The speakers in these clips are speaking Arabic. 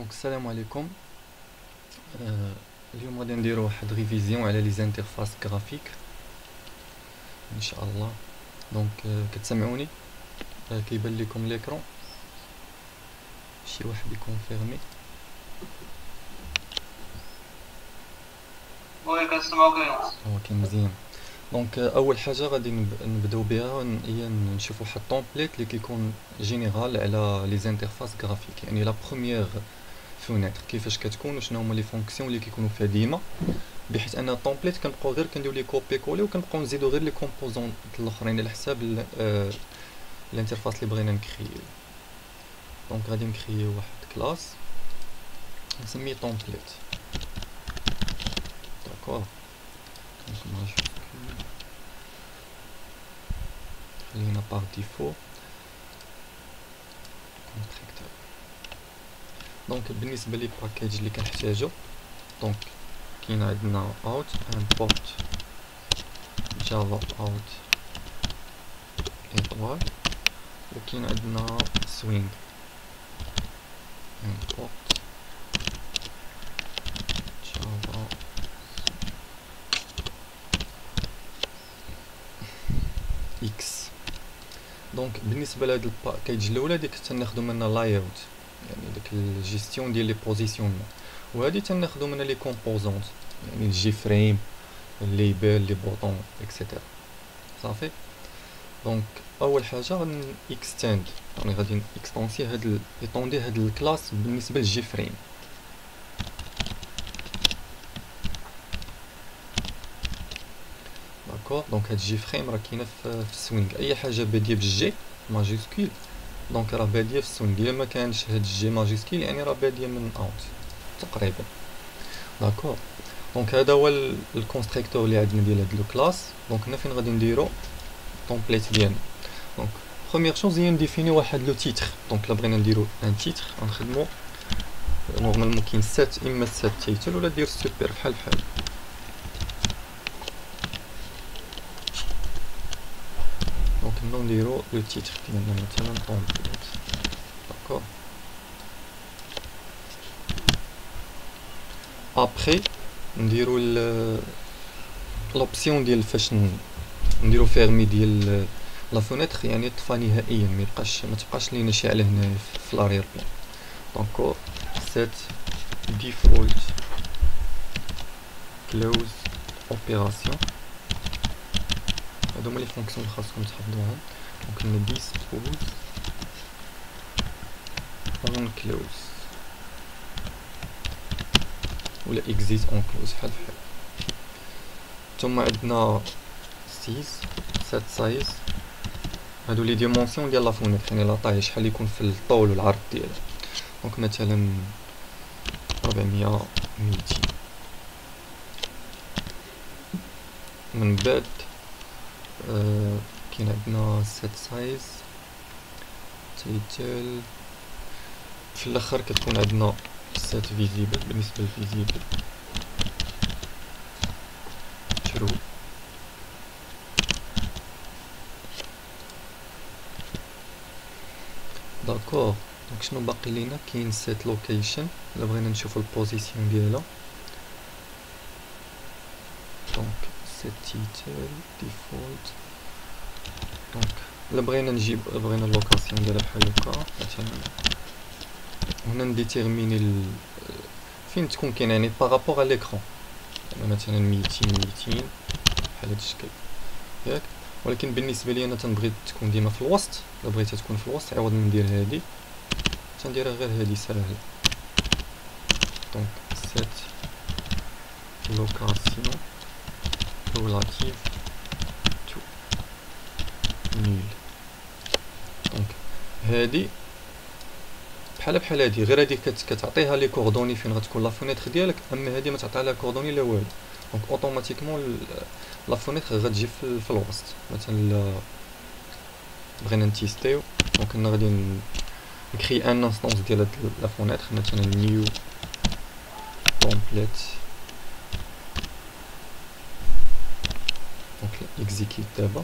دونك السلام عليكم. اليوم غادي نديرو واحد ريفيزيون على لي زانترفاس غرافيك ان شاء الله. دونك كتسمعوني؟ كيبان لكم ليكرون؟ شي واحد يكونفيرمي؟ وي كنسمعوك اليوم. اوكي مزيان. دونك اول حاجه غادي نبداو بها هي نشوفوا واحد التومبليت اللي كيكون جينيرال على لي زانترفاس غرافيك، يعني لا بروميير فونيتر كيفاش كتكون وشنو هما لي فونكسيون اللي كيكونوا فيها ديما، بحيث ان التومبليت كنبقاو غير كنديرو لي كوبي كولي وكنبقاو نزيدو غير لي كومبوزون الاخرين على حساب الانترفاس اللي بغينا نكريو. دونك غادي نكريو واحد كلاس نسميه تومبليت. داكور، دونك ماجيسكول خلينا باغ ديفو كونستركتور. دونك بالنسبه لي باكيج اللي كنحتاجو، دونك كاين عندنا out import java out étoile، وكاين عندنا swing import java x. دونك بالنسبه لهاد الباكيج الاولى ديك تناخدو منها layout، يعني داك الجيستيون ديال لي بوزيسيونمون، وهادي تناخدو منها لي كومبوزونت، يعني الجي فريم، الليبل، لي بوطون اكسيتيرا. صافي. دونك اول حاجه غادي اكستند، يعني غادي اكستونسي هاد ايطوندي هاد الكلاس بالنسبه للجي فريم. داكور، دونك هاد الجي فريم راه كاينه في السوينغ، اي حاجه باديه بالجي ماجيسكول دونك راه باديه في السوينغ، الا ما كانش هاد الجي ماجيسكول يعني راه باديه من اوت تقريبا. داكور، دونك هذا هو الكونستركتور اللي عندنا ديال هاد الكلاس. دونك هنا فين غادي نديرو التومبليت ديالنا. دونك بروميير شوز هي نديفيني واحد لو تيتر. دونك الا بغينا نديرو ان تيتر غنخدمو نورمالمون كاين سات، اما سات تيتل ولا دير سوبر بحال بحال. دونك نبداو نديرو لو تيتر ديالنا مثلا تومبليت. داكور، ابخي نديرو لوبسيون ديال فاش نديرو فيرمي ديال لا فونيتر، يعني طفى نهائيا، ما تبقاش لينا شاعله هنا في لارير بلان. دونك سيت ديفولت كلوز اوبيراسيون، هادو هما لي فونكسيون اللي خاصكم تحفظوهم. دونك ن ديسبوز اون كلوز ولا اكزيت اون كلوز بحال بحال. ثم عندنا سيز سات سايز، هادو لي ديمونسيون ديال لا فونيتر، يعني لا طاي شحال يكون في الطول والعرض ديالها. دونك مثلا 400 200. من بعد كاين عندنا سات سايز تايتل، في الاخر كتكون عندنا سات فيزيبل. بالنسبه للفيزيبل ترو. داكور، دونك شنو باقي لينا؟ كاين سيت لوكيشن، الا بغينا نشوفو البوزيسيون ديالها. دونك سيت تيتل ديفولت. دونك الا بغينا اللوكاسيون ديالها بحال هكا مثلا، هنا نديتيرميني فين تكون كاين، يعني بارابور على ليكرون، يعني مثلا 200 بحال هاد الشكل ياك. ولكن بالنسبه لي انا تنبغي تكون ديما في الوسط، الا بغيتها تكون في الوسط عوض من ندير هادي تنديرها غير هادي ساهل. دونك سيت لوكاسيون ريلاتيف تو نيل. دونك هادي بحال هادي، غير هادي كتعطيها لي كوردوني فين غتكون لا فونيتر ديالك، اما هادي ما تعطيها لها كوردوني لا والو. دونك اوتوماتيكمون لا فونيتر غتجي في الوسط. مثلا بغينا نتيستيو، دونك انا غادي نكري ان انستونس ديال هاد لا فونيتر، مثلا نيو تومبليت. دونك اكزيكيوت دابا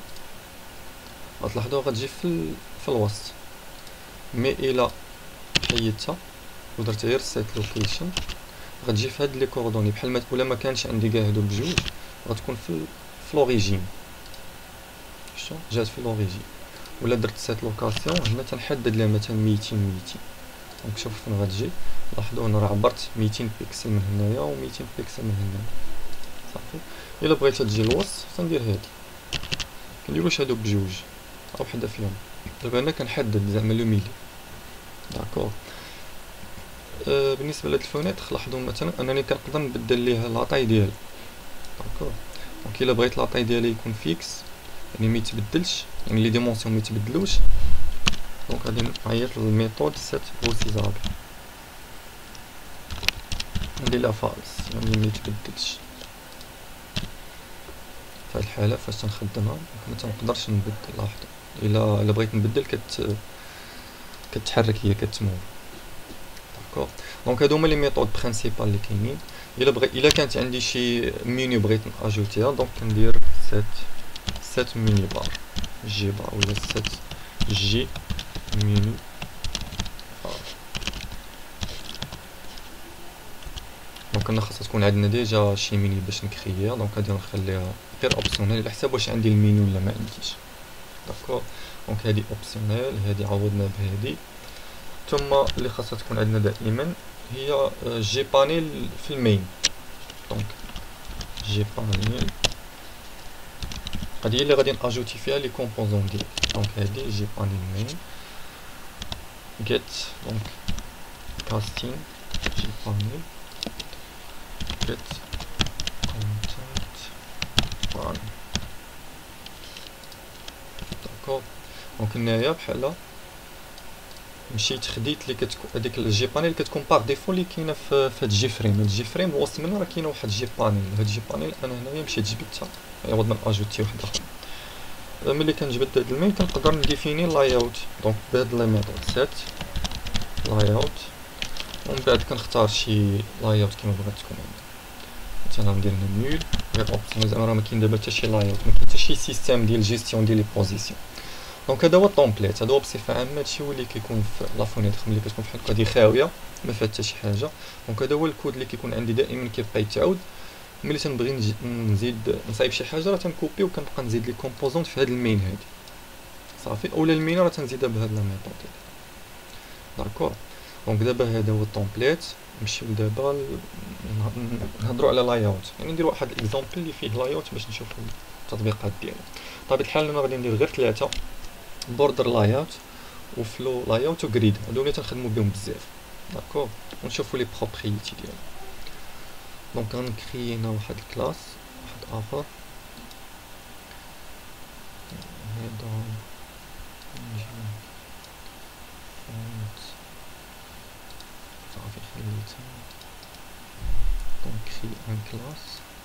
غتلاحظوا غتجي في الوسط. مي الا حيدتها ودرت غير سيت لوكيشن غتجي في هاد لي كوردوني بحال ما ولا ما كانش عندي كاع هادو بجوج غتكون في لوريجين شتو جات في لوريجين ولا درت سيت لوكاسيون هنا تنحدد لها مثلا 200 دونك شوف فين غتجي لاحظوا انا راه عبرت 200 بيكسل من هنايا و 200 بيكسل من هنايا صافي. الا بغيت تجي الوسط تندير هادي كنديروش هادو بجوج او وحده فيهم. دابا انا كنحدد زعما لو ميلي داكور. بالنسبه لهاد الفونيتر لاحظوا مثلا انني كنقدر نبدل ليه لاطاي ديالو داكور. دونك الا بغيت لاطاي ديالي يكون فيكس يعني ما يتبدلش يعني لي ديمونسيون ما يتبدلوش دونك غادي نعيط للميثود سيت بروسيزابل ندير لها فالس يعني ما يتبدلش. في هاد الحاله فاش تنخدمها ما تنقدرش نبدل. لاحظوا الا بغيت نبدل كتحرك هي كتمول داكور. دونك هادو هما لي ميثود برينسيبال اللي كاينين. الا كانت عندي شي مينيو بغيت ناجوتيها دونك كندير سيت ميني بار جي بار ولا سيت جي ميني بار. دونك انا خاصها تكون عندنا ديجا شي ميني باش نكرييها دونك غادي نخليها غير اوبسيونيل على حساب واش عندي المينيو ولا ما عنديش داكور. دونك هادي اوبسيونيل هادي عوضنا بهادي. ثم اللي خاصها تكون عندنا دائما هي جي بانيل في المين. دونك جي بانيل هادي اللي غادي ناجوتي فيها لي كومبوزون ديالي. دونك هادي جي بانيل مين جيت دونك كاستين جي بانيل جيت كونتاكت بان داكور. دونك هنايا بحال مشيت خديت اللي كتكون هذيك الجي بانيل اللي كتكون باغ ديفو اللي كاينه في هاد الجي فريم. هاد الجي فريم الوسط منها راه كاينه واحد الجي بانيل. هاد الجي بانيل انا هنايا مشيت جبدتها عوض ما اجوتي واحد اخر. ملي كنجبد هاد الميل كنقدر نديفيني لاي اوت دونك بهاد لي ميثود سيت لاي اوت ومن بعد كنختار شي لاي اوت كيما بغات تكون عندي. مثلا ندير هنا نول غير اوبسيون زعما راه ما كاين دابا حتى شي لاي اوت ما كاين حتى شي سيستيم ديال جيستيون ديال لي بوزيسيون. دونك هذا هو الطومبليت. هذا هو بصفه عامه هادشي هو اللي كيكون في لا فونيتر ملي كتكون بحال هكا هادي خاويه ما فيها حتى شي حاجه. دونك هذا هو الكود اللي كيكون عندي دائما كيبقى يتعاود. ملي تنبغي نزيد نصايب شي حاجه راه تنكوبي وكنبقى نزيد لي كومبوزونط في هاد المين هادي صافي. اولا المين راه تنزيدها بهاد لا ميثود داكور. دونك دابا هذا هو الطومبليت. نمشيو دابا نهضروا على لاي اوت يعني ندير واحد اكزامبل اللي فيه لاي اوت باش نشوفوا التطبيقات ديالو. بطبيعه الحال انا غادي ندير غير 3 بوردر لاي اوت وفلو لاي اوت وغريد هادو اللي تنخدموا بهم بزاف داكور ونشوفوا لي بروبريتي ديالو. دونك غنكري هنا واحد الكلاس واحد اخر هذا صافي خليتها. دونك كري ان كلاس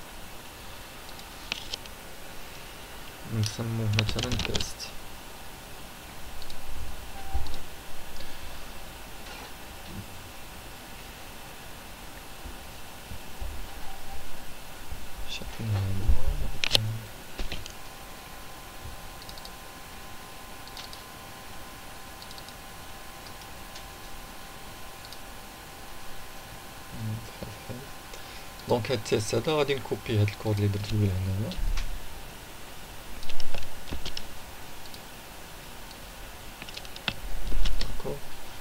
نسموه مثلا تيست. دونك هاد التيست هذا غادي نكوبي هاد الكود اللي درت له هنايا داكور.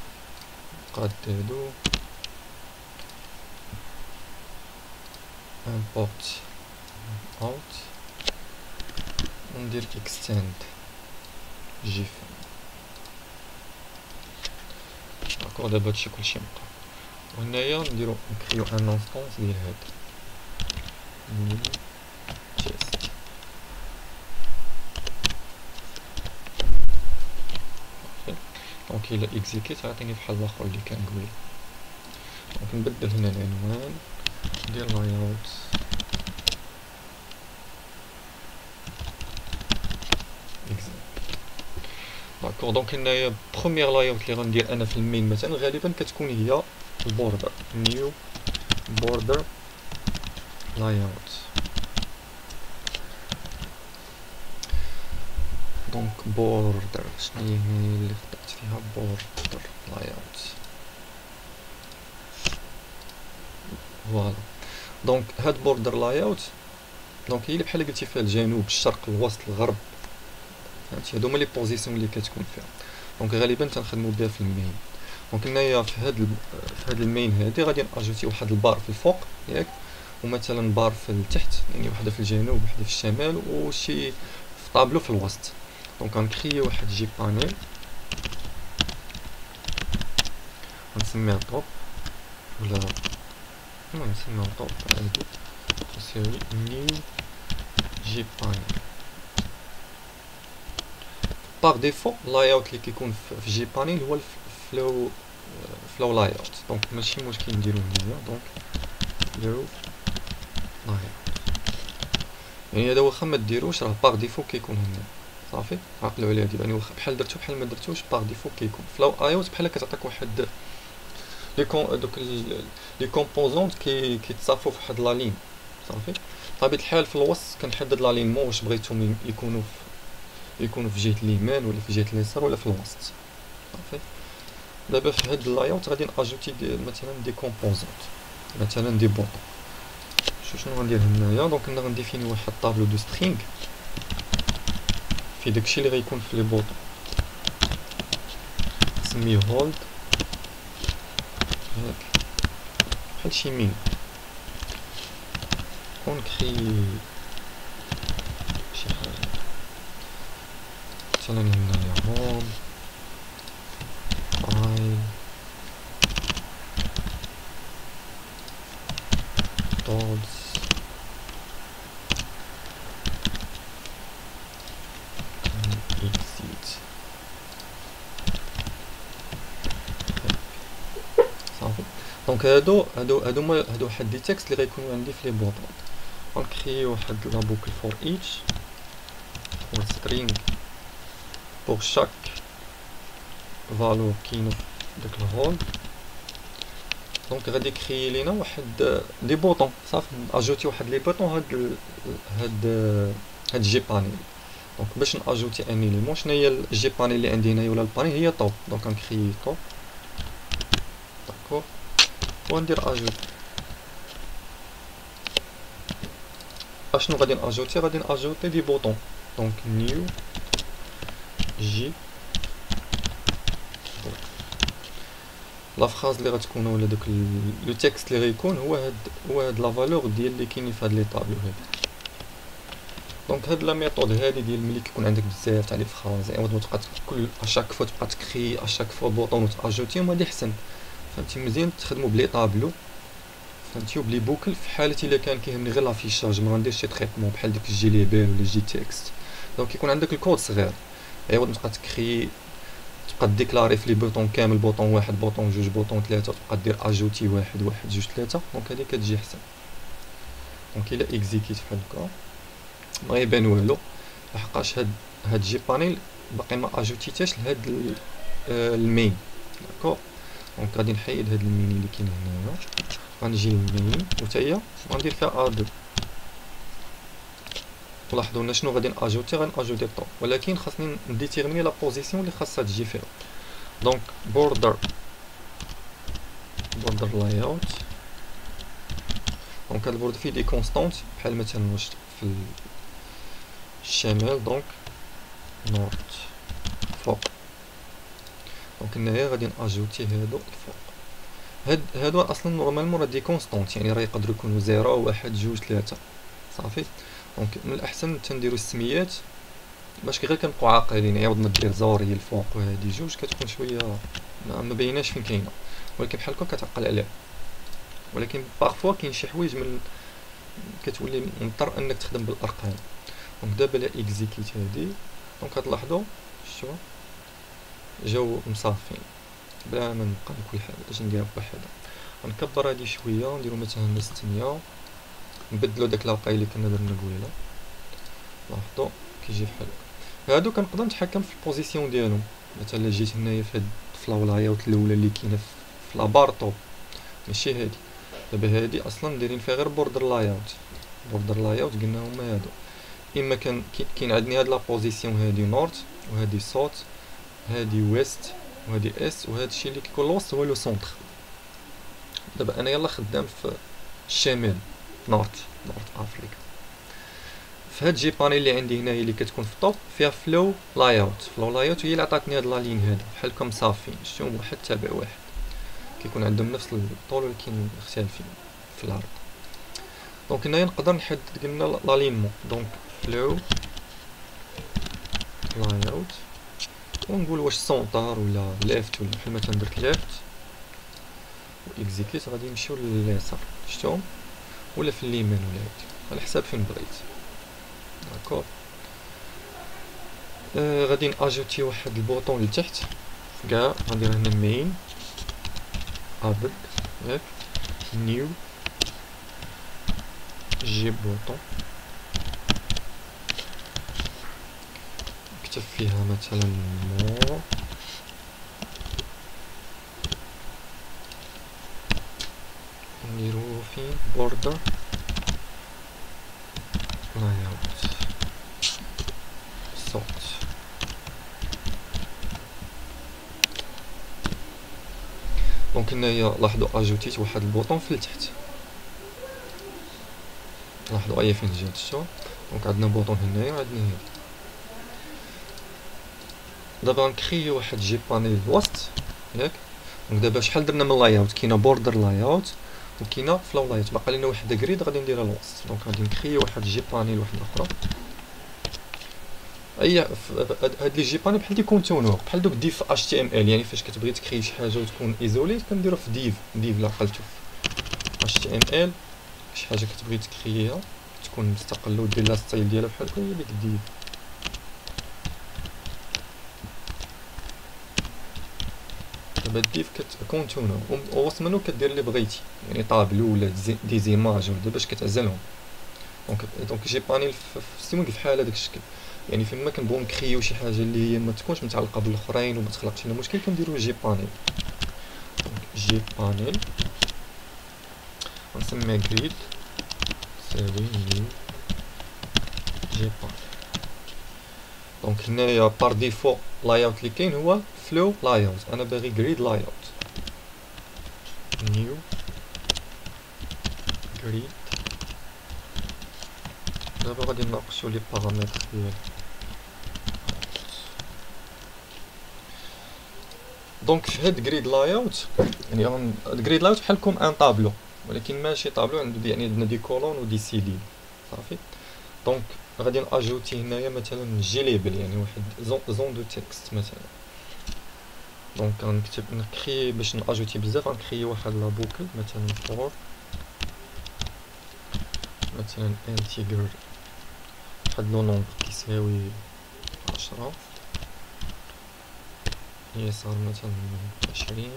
نقادو import out وندير extend جيف داكور. دابا هادشي كلشي مقاد وهنايا نديرو نكريو ان انستونس ديال هاد تيست. دونك الى اكزيكيت عطيني بحال الاخر اللي كان قبيله. دونك نبدل هنا العنوان ندير لاي اوت داكور. دونك هنايا بروميير لاي اوت اللي غندير انا في المين مثلا غالبا كتكون هي البوردر نيو بوردر لاي اوت. دونك بوردر شنو هي اللي خدمت فيها بوردر لاي اوت فوالا. دونك هاد بوردر لاي اوت دونك هي اللي بحال قلتي فيها الجنوب الشرق الوسط الغرب، فهمتي، هادو هما لي بوزيسيون اللي كتكون فيها. دونك غالبا تنخدمو بها في المين. دونك هنايا في هاد المين هادي غادي ناجوتي واحد البار في الفوق ياك، ومثلا بار في التحت، يعني وحده في الجنوب وحده في الشمال وشي في طابلو في الوسط. دونك غنكريي واحد جي بانيل غنسميها توب، ولا نسميها توب عادي، تساوي نيو جي بانيل. باغ ديفو لاي اوت اللي كيكون في جي بانيل هو فلو لاي اوت، دونك ماشي مشكل نديرو هنايا. دونك فلو لاي اوت يعني هذا واخا ما ديروش راه باغ ديفو كيكون هنا، صافي عقلوا عليها دابا، يعني واخا بحال درتو بحال ما درتوش باغ ديفو كيكون فلو اي اوت بحال كتعطيك واحد دوك لي كومبوزونط كيتصافوا في واحد لا لين، صافي. بطبيعة الحال في الوسط كنحدد لا لين واش بغيتهم يكونوا في جهة اليمين ولا في جهة اليسار ولا في الوسط، صافي. دابا في هاد اللاي اوت غادي ناجوتي مثلا دي كومبوزونط، مثلا دي بوطون. شنو غندير هنايا؟ دونك انا غنديفيني واحد طابلو دو سترينغ في داكشي اللي غيكون في لي بوطون، نسميه هولد هاك بحال شي مين، ونكري شي حاجة مثلا هنايا هوم فايل دودز اكزيت، صافي. دونك هادو واحد دي تكست اللي غيكونوا عندي في لي بوطون. غنكري واحد لا بوكل فور ايتش فور سترينغ بور شاك فالور كاينه داك الهولد. دونك غادي كريي لينا واحد دي بوطون، صافي اجوتي واحد لي بوطون هاد جي بانيل. دونك باش ناجوتي ان اليمون، شنو هي الجي بانيل اللي عندي هنايا ولا البانيل؟ هي طوب. دونك غنكريي طوب، داكور، وندير اجوت. اشنو غادي ناجوتي؟ غادي ناجوتي دي بوطون. دونك نيو جي لا فراز اللي غتكون ولا داك لو تيكست اللي غيكون هو هاد لا فالور ديال اللي كاينين في هاد لي طابلو هادي. دونك هاد لا ميثود هادي ديال ملي كيكون عندك بزاف تاع لي فراز عوض ما تبقى كل اشاك فوا تبقى تكري اشاك فوا بوطون وتاجوتيهم، هادي حسن، فهمتي، مزيان تخدموا بلي طابلو، فهمتي، وبلي بوكل في حالة الا كان كيهمني غير لافيشاج، ما غنديرش شي تريطمون بحال ديك الجي ليبال ولا جي تكست. دونك يكون عندك الكود صغير عوض ما تبقى تكري، تبقى ديكلاري في لي بوطون كامل، بوطون واحد بوطون جوج بوطون ثلاثة، تبقى دير اجوتي واحد جوج ثلاثة. دونك هادي كتجي احسن. دونك الا اكزيكيت بحال هكا ما غيبان والو، لحقاش هاد جي بانيل باقي ما اجوتيتاش لهاد المين، داكور. دونك غادي نحيد هاد المين اللي كاين هنايا، غنجي للمين وتاهي غندير فيها اد. ولاحظوا لنا شنو غادي ناجوتي، غناجوتي الطو، ولكن خاصني نديتيرميني لا بوزيسيون اللي خاصها تجي فيها. دونك بوردر لاي اوت. دونك هاد البورد فيه دي كونستانت بحال مثلا واش في الشمال، دونك نورت فوق. دونك هنايا غادي ناجوتي هادو الفوق. هادو اصلا نورمالمون راه دي كونستانت، يعني راه يقدروا يكونوا 0 1 2 3، صافي. دونك من الاحسن تنديروا السميات باش غير كنبقاو عاقلين، عوض ما دير زور هي الفوق وهادي جوج كتكون شويه ما بيناش فين كاينه، ولكن بحال هكا كتعقل عليها. ولكن بارفوا كاين شي حوايج من كتولي مضطر انك تخدم بالارقام. دونك دابا لا اكزيكيت هادي، دونك كتلاحظوا شتو جاو مصافين بلا ما نبقى كل حاجه. اش ندير بوحده؟ غنكبر هادي شويه، نديرو مثلا 600، نبدلو داك لاقاي اللي كنا درنا قبيله. لاحظوا كيجي بحال هكا. هادو كنقدر نتحكم في البوزيسيون ديالهم. مثلا جيت هنايا في هاد الفلاي اوت الاولى اللي كاينه في لابار طوب، ماشي هادي. دابا هادي اصلا دايرين فيها غير بوردر لاي اوت قلنا هما هادو. اما كاين عندنا هاد لا بوزيسيون هادي نورت وهادي سوت، هادي ويست وهادي اس، وهذا الشيء اللي كيكون الوسط هو لو سونتر. دابا انا يلا خدام الشمال، نورت افريكا. في هاد جي بانيل اللي عندي هنايا اللي كتكون في الطوب فيها فلو لايوت هي اللي عطاتني هاد لا لين هذا بحال هكا مصافين، شفتو واحد تابع واحد كيكون عندهم نفس الطول ولكن مختلفين في العرض. دونك هنايا نقدر نحدد قلنا لالينمون، دونك فلو لايوت ونقول واش سونطار ولا ليفت، ولا بحال مثلا درت ليفت و اكزيكيوت غادي نمشيو لليسار، شفتو، ولا في اليمين ولا هادي على حساب فين بغيت. داكور. غادي ناجوتي واحد البوطون لتحت في كاع، غندير هنا مين ابد ياك نيو جي بوطون، نكتب فيها مثلا مور نديرو فين بوردر لايوت صوت. دونك هنايا لاحظوا اجوتيت واحد البوطون في التحت، لاحظوا ايا فين جات شتو. دونك عندنا بوطون هنايا وعندنا هادي. دابا غنكريو واحد جي بانيل الوسط ياك. دونك دابا شحال درنا من لايوت، كاينه بوردر لايوت وكاينه فلو لايوت، باقا لينا وحده جريد غادي نديرها الوسط. دونك غادي نكريو واحد جي بانيل وحده اخرى. هاد لي جي بانيل بحال دي كونتونور، بحال دوك ديف اش تي ام ال، يعني فاش كتبغي تكري شي حاجه وتكون ايزولي كنديرو في ديف لا عقلتو في اش تي ام ال. شي حاجه كتبغي تكرييها تكون مستقله ودير لها ستايل ديالها بحال هكا، هي ديك ديف. دابا الديف كونتونور ووسط منو كدير اللي بغيتي، يعني طابلو ولا دي زيماج ولا باش كتعزلهم. دونك جي بانيل في السيمون بحال هذاك الشكل، يعني فيما كنبغيو نكريو شي حاجه اللي هي ما تكونش متعلقه بالاخرين وما تخلقش لنا مشكل كنديرو جي بانيل. دونك جي بانيل غنسميه جريد سالي نيو جي بانيل. دونك هنايا بار ديفو لايوت اللي كاين هو فلو لايوت، انا باغي جريد لايوت نيو جريد. دابا غادي نناقشو لي بارامتر ديال. دونك في هاد جريد لايوت، يعني جريد لايوت بحالكم ان طابلو ولكن ماشي طابلو، عنده يعني عندنا دي كولون ودي سيلين صافي. دونك غادي ناجوتي هنايا مثلا جي ليبل، يعني واحد زون دو تكست مثلا. دونك غنكتب نكري باش ناجوتي بزاف، غنكري واحد لا بوكل مثلا فور مثلا انتيجر واحد لو نومبر كيساوي 10 يسار مثلا 20.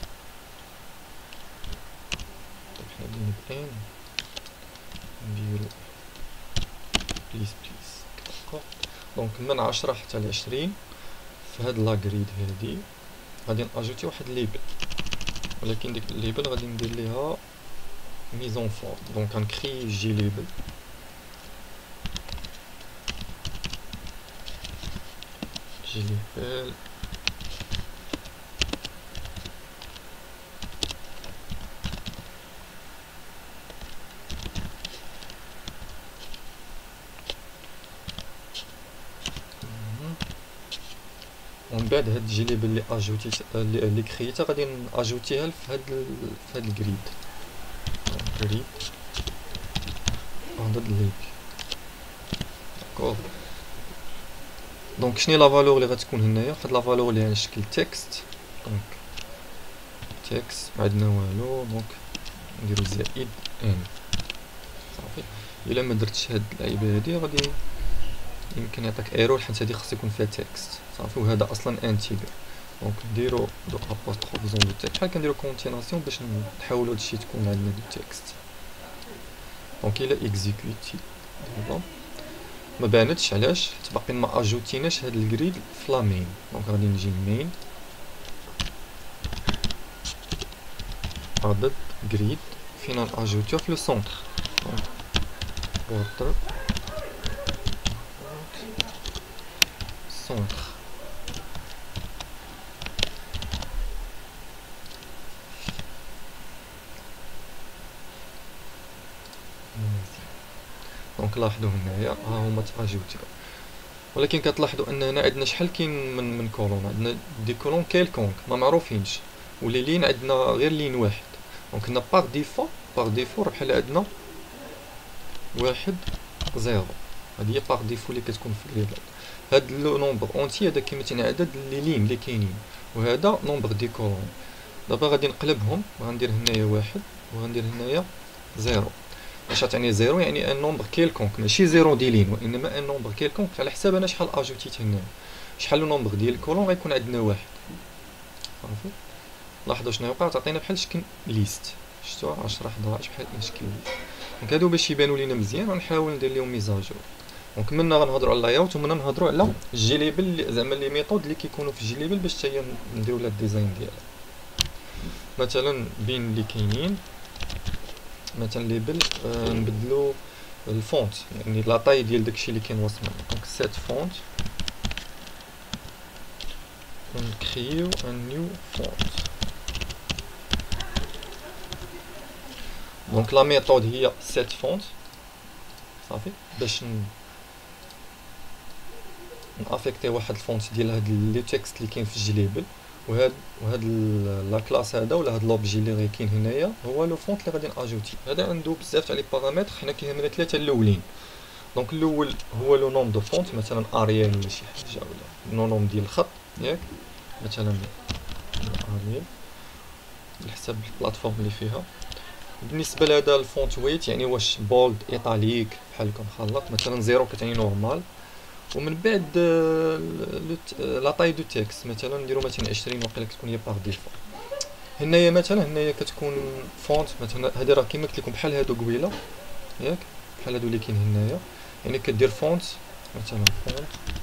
حنا غادي نديرو بليز داكوغ. دونك من 10 حتى ل 20 في هاد لاكريد هادي غادي ناجوتي واحد ليبل، ولكن ديك الليبل غادي ندير ليها ميزون فور. دونك غنكري جي ليبل جي ليبل ومن بعد هاد جي ليبل اللي اجوتي اللي كريتها غادي ناجوتيها في هاد الجريد. جريد هاد الليبل داكوغ. دونك شنو لا فالور اللي غتكون هنايا؟ واحد لا فالور اللي على شكل تكست. دونك تكست ما عندنا والو، دونك نديرو زائد ان صافي. الا ما درتش هاد اللعيبه هادي غادي يمكن يعطيك ايرور، حيت هادي خص يكون فيها تكست صافي، وهذا اصلا انتيجر. دونك نديرو دو ابوستروف زون دو تكست بحال كنديرو كونتيناسيون باش نحاولو هادشي تكون عندنا دو تكست. دونك الا اكزيكوتي دابا ما بانتش، علاش؟ حيت باقي ما اجوتيناش هاد الجريد في لا مين. دونك غادي نجي لمين عدد جريد فينا ناجوتيو في لو سونتر. دونك بوردر سونتر. دونك لاحظوا هنايا ها هما تاجوتيو، ولكن كتلاحظوا ان هنا عندنا شحال كاين من كولون، عندنا دي كولون كيلكونك ما معروفينش، ولي لين عندنا غير لين واحد. دونك هنا باغ ديفو بحال عندنا واحد زيرو، هادي هي باغ ديفو اللي كتكون في الليفل. هاد لو نومبر اونتي هذا كيمثل عدد لي لين اللي كاينين، وهذا نومبر دي كولون. دابا غادي نقلبهم، غندير هنايا واحد وغندير هنايا زيرو. اش تعني زيرو؟ يعني ان نومبر كيلكونك، ماشي زيرو دي لين، وانما ان نومبر كيلكونك على حساب انا شحال اجوتيت هنا، شحال لو نومبر ديال الكولون غيكون عندنا واحد. صافي لاحظوا شنو وقع، تعطينا بحال شكل ليست، شفتوا 10 11 بحال شكل ليست. دونك هادو باش يبانوا لينا مزيان غنحاول ندير لهم ميزاجور. دونك منا غنهضروا على اللاياوت ومنا نهضروا على الجيليبل، زعما لي ميثود اللي كيكونوا في الجيليبل باش حتى هي نديروا لها الديزاين ديالها. مثلا بين اللي كاينين مثلا ليبل نبدلو الفونت، يعني لا طاي ديال داكشي اللي كاين وسطنا. دونك سيت فونت ونكريو ان نيو فونت. دونك لا ميثود هي سيت فونت صافي، باش نافيكتي واحد الفونت ديال هاد لي تكست اللي كاين في الجليبل، وهاد لا كلاس هذا ولا هاد لوبجي اللي غير كاين هنايا هو لو فونت اللي غادي ناجوتي. هذا عنده بزاف تاع لي بارامتر، حنا كيهمنا ثلاثه الاولين. دونك الاول هو لو نوم دو فونت، مثلا اريال ولا شي حاجه، ولا نوم ديال الخط ياك، مثلا اريال على حسب البلاتفورم اللي فيها. بالنسبه لهذا الفونت ويت، يعني واش بولد ايطاليك بحال هكا مخلط، مثلا زيرو كتعني نورمال. ومن بعد لا طاي دو تكست، مثلا نديرو مثلا 20 وقيلا كتكون هي باغ ديفو. هنايا مثلا هنايا كتكون فونت، مثلا هادي راه كيما قلت لكم بحال هادو قبيله ياك، بحال هادو اللي كاين هنايا، يعني كدير فونت مثلا فونت،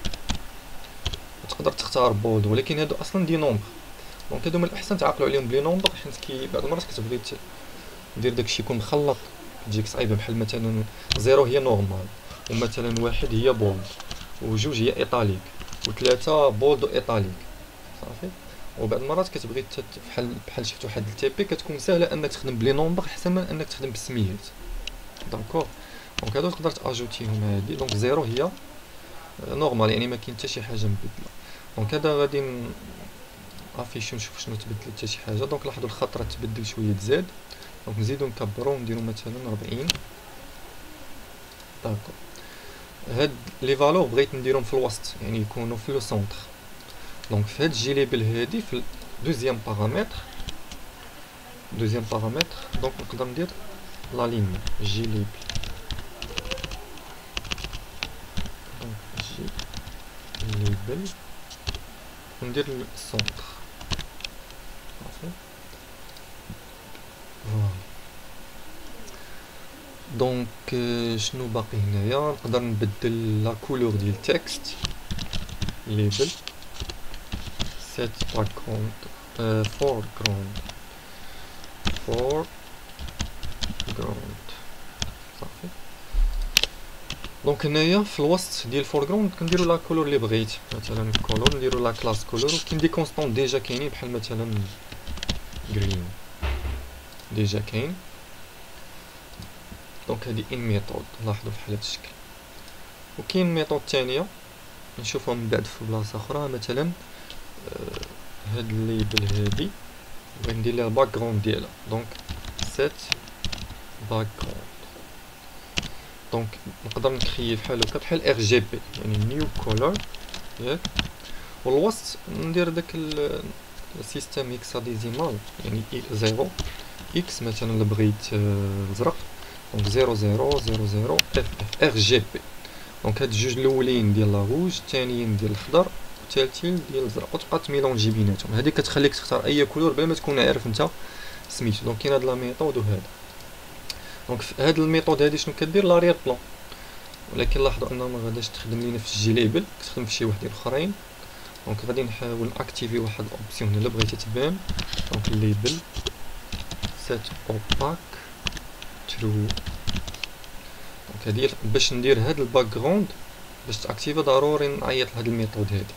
تقدر تختار بولد، ولكن هادو اصلا دي نومبر. دونك هادو من الاحسن تعقلوا عليهم بلي نومبر، حيت بعض المرات كتبغي دير داكشي يكون مخلط تجيك صعيبه، بحال مثلا زيرو هي نورمال، ومثلا واحد هي بولد، وجوج هي ايطاليك، وثلاثه بولد وايطاليك صافي. وبعض المرات كتبغي بحال شفت واحد التيبي كتكون سهله انك تخدم بلي نومبر احسن من انك تخدم بالسميات. دونك هادو تقدر تاجوتيهم هادي. دونك زيرو هي نورمال، يعني ما كاين حتى شي حاجه مبدله. دونك هذا غادي افيشي نشوف شنو تبدل حتى شي حاجه. دونك لاحظوا الخط راه تبدل شويه تزاد، دونك نزيدو نكبرو ونديرو مثلا 40. داكو هاد لي فالور بغيت نديرهم في الوسط، يعني يكونوا في لو سونتر. دونك في هاد الجيليبل هادي في دوزيام بارامتر دونك نقدر ندير لا لين جيليبل، دونك جيليبل وندير السونتر صافي. فوالا دونك شنو باقي هنايا؟ نقدر نبدل لا كولور ديال التكست ليبل سيت باكغراوند فورغراوند صافي. دونك هنايا في الوسط ديال الفورغراوند كنديرو لا كولور اللي بغيت، مثلا كولور نديرو لا كلاس كولور، وكاين دي كونستون ديجا كاينين بحال مثلا جرين ديجا كاين. دونك هادي ان ميثود لاحظوا بحال هاد الشكل. وكاين ميثود ثانيه نشوفها من بعد في بلاصه اخرى، مثلا هاد الليبل هادي بغيت ندير لها الباك جراوند ديالها، دونك سيت باك جراوند. دونك نقدر نكري بحال هكا بحال ار جي بي، يعني نيو كولور ياك، والوسط ندير داك السيستم هيكساديزيمال، يعني زيرو اكس مثلا اللي بغيت الازرق، دونك 0000 اف ار جي بي. دونك هاد الجوج الاولين ديال لا روج، الثانيين ديال الخضر، والثالثين ديال الازرق، وتبقى تميلونجي بيناتهم. هادي كتخليك تختار اي كولور بلا ما تكون عارف انت سميتو. دونك كاين هاد لا ميثود وهذا. دونك في هاد الميثود هادي شنو كدير؟ لاريير بلان، ولكن لاحظوا انها ما غاداش تخدم لينا في الجيليبل، كتخدم في شي وحدين اخرين. دونك غادي نحاول ناكتيفي واحد الاوبسيون هنا اللي بغيتها تبان. دونك الليبل سيت اوباك ترو. دونك هادي باش ندير هاد الباك جراوند باش تاكتيفا ضروري نعيط لهاد الميثود هادي.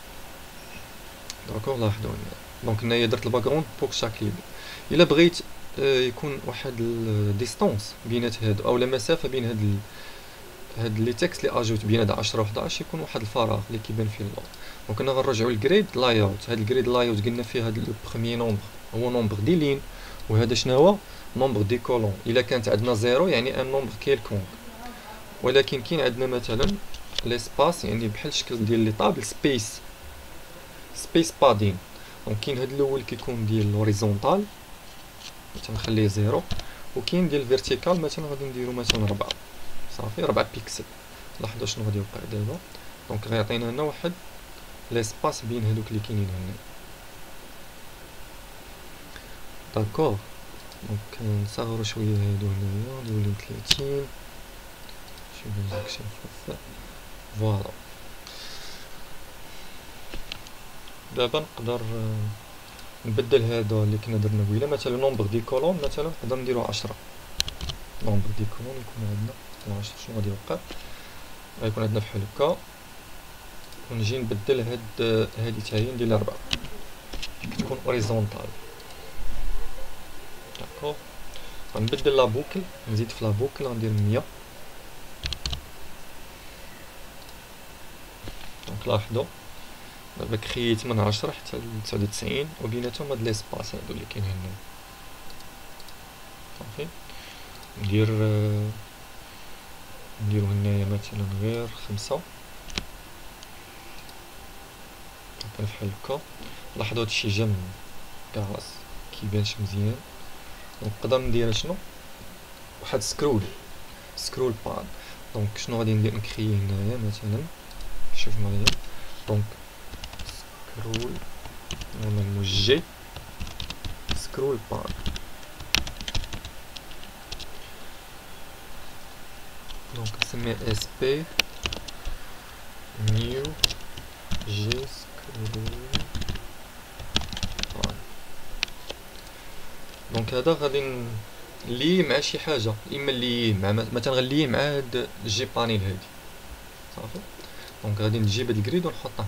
داكوغ لاحظوا هنا. دونك هنايا درت الباك جراوند بوغ شاك ليبل. الا بغيت يكون واحد الديستونس بينات هادو اولا مسافه بين هاد لي تكست لي اجوت بين هاد 10 و 11 يكون واحد الفراغ اللي كيبان فيه اللور. دونك هنا غنرجعوا للجريد لايوت. هاد الجريد لايوت قلنا فيه هاد لو بروميي نومبر هو نومبر دي لين، وهذا شنو هو نومبر دي كولون. الا كانت عندنا زيرو يعني ان نومبر كيلكونك، ولكن كاين عندنا مثلا ليسباس يعني بحال الشكل ديال لي طابل سبيس بادين. دونك كاين هاد الاول كيكون ديال لوريزونتال تنخليه زيرو، وكاين ديال فيرتيكال مثلا غادي نديرو مثلا 4 صافي 4 بيكسل. لاحظوا شنو غادي يوقع دابا. دونك غيعطينا هنا واحد ليسباس بين هادوك اللي كاينين هنا. داكوغ دونك نصغرو شويه هادو هنايا نديرو 30 شي ريزولوشن فوالا. دابا نقدر نبدل هذا اللي كنا درنا قبيله مثلا نومبر دي كولوم مثلا نقدر نديرو 10. نومبر دي كولوم يكون عندنا 10. شنو غادي يوقع؟ غيكون عندنا بحال هكا، ونجي نبدل هادي حتى هي ندير 4 تكون اوريزونتال. داكوغ غنبدل لا بوكل، نزيد في لا بوكل غندير 100. دونك لاحظوا دابا كرييت من 10 حتى ل 99 وبيناتهم هاد ليسباس هادو اللي كاينين هنا صافي. نديرو هنايا مثلا غير 5 بحال هكا. لاحظوا هادشي جا من كاس كيبانش مزيان. نقدر ندير شنو واحد سكرول باد. دونك شنو غادي ندير نكري هنايا مثلا شوف معايا. دونك سكرول نورمالمون جي سكرول باد. دونك نسميه اس بي نيو جي سكرول باد. دونك هذا غادي نليه مع شي حاجه، اما نليه مع مثلا غنليه مع هاد الجي بانيل هادي صافي. دونك غادي نجيب هاد الكريد ونحطها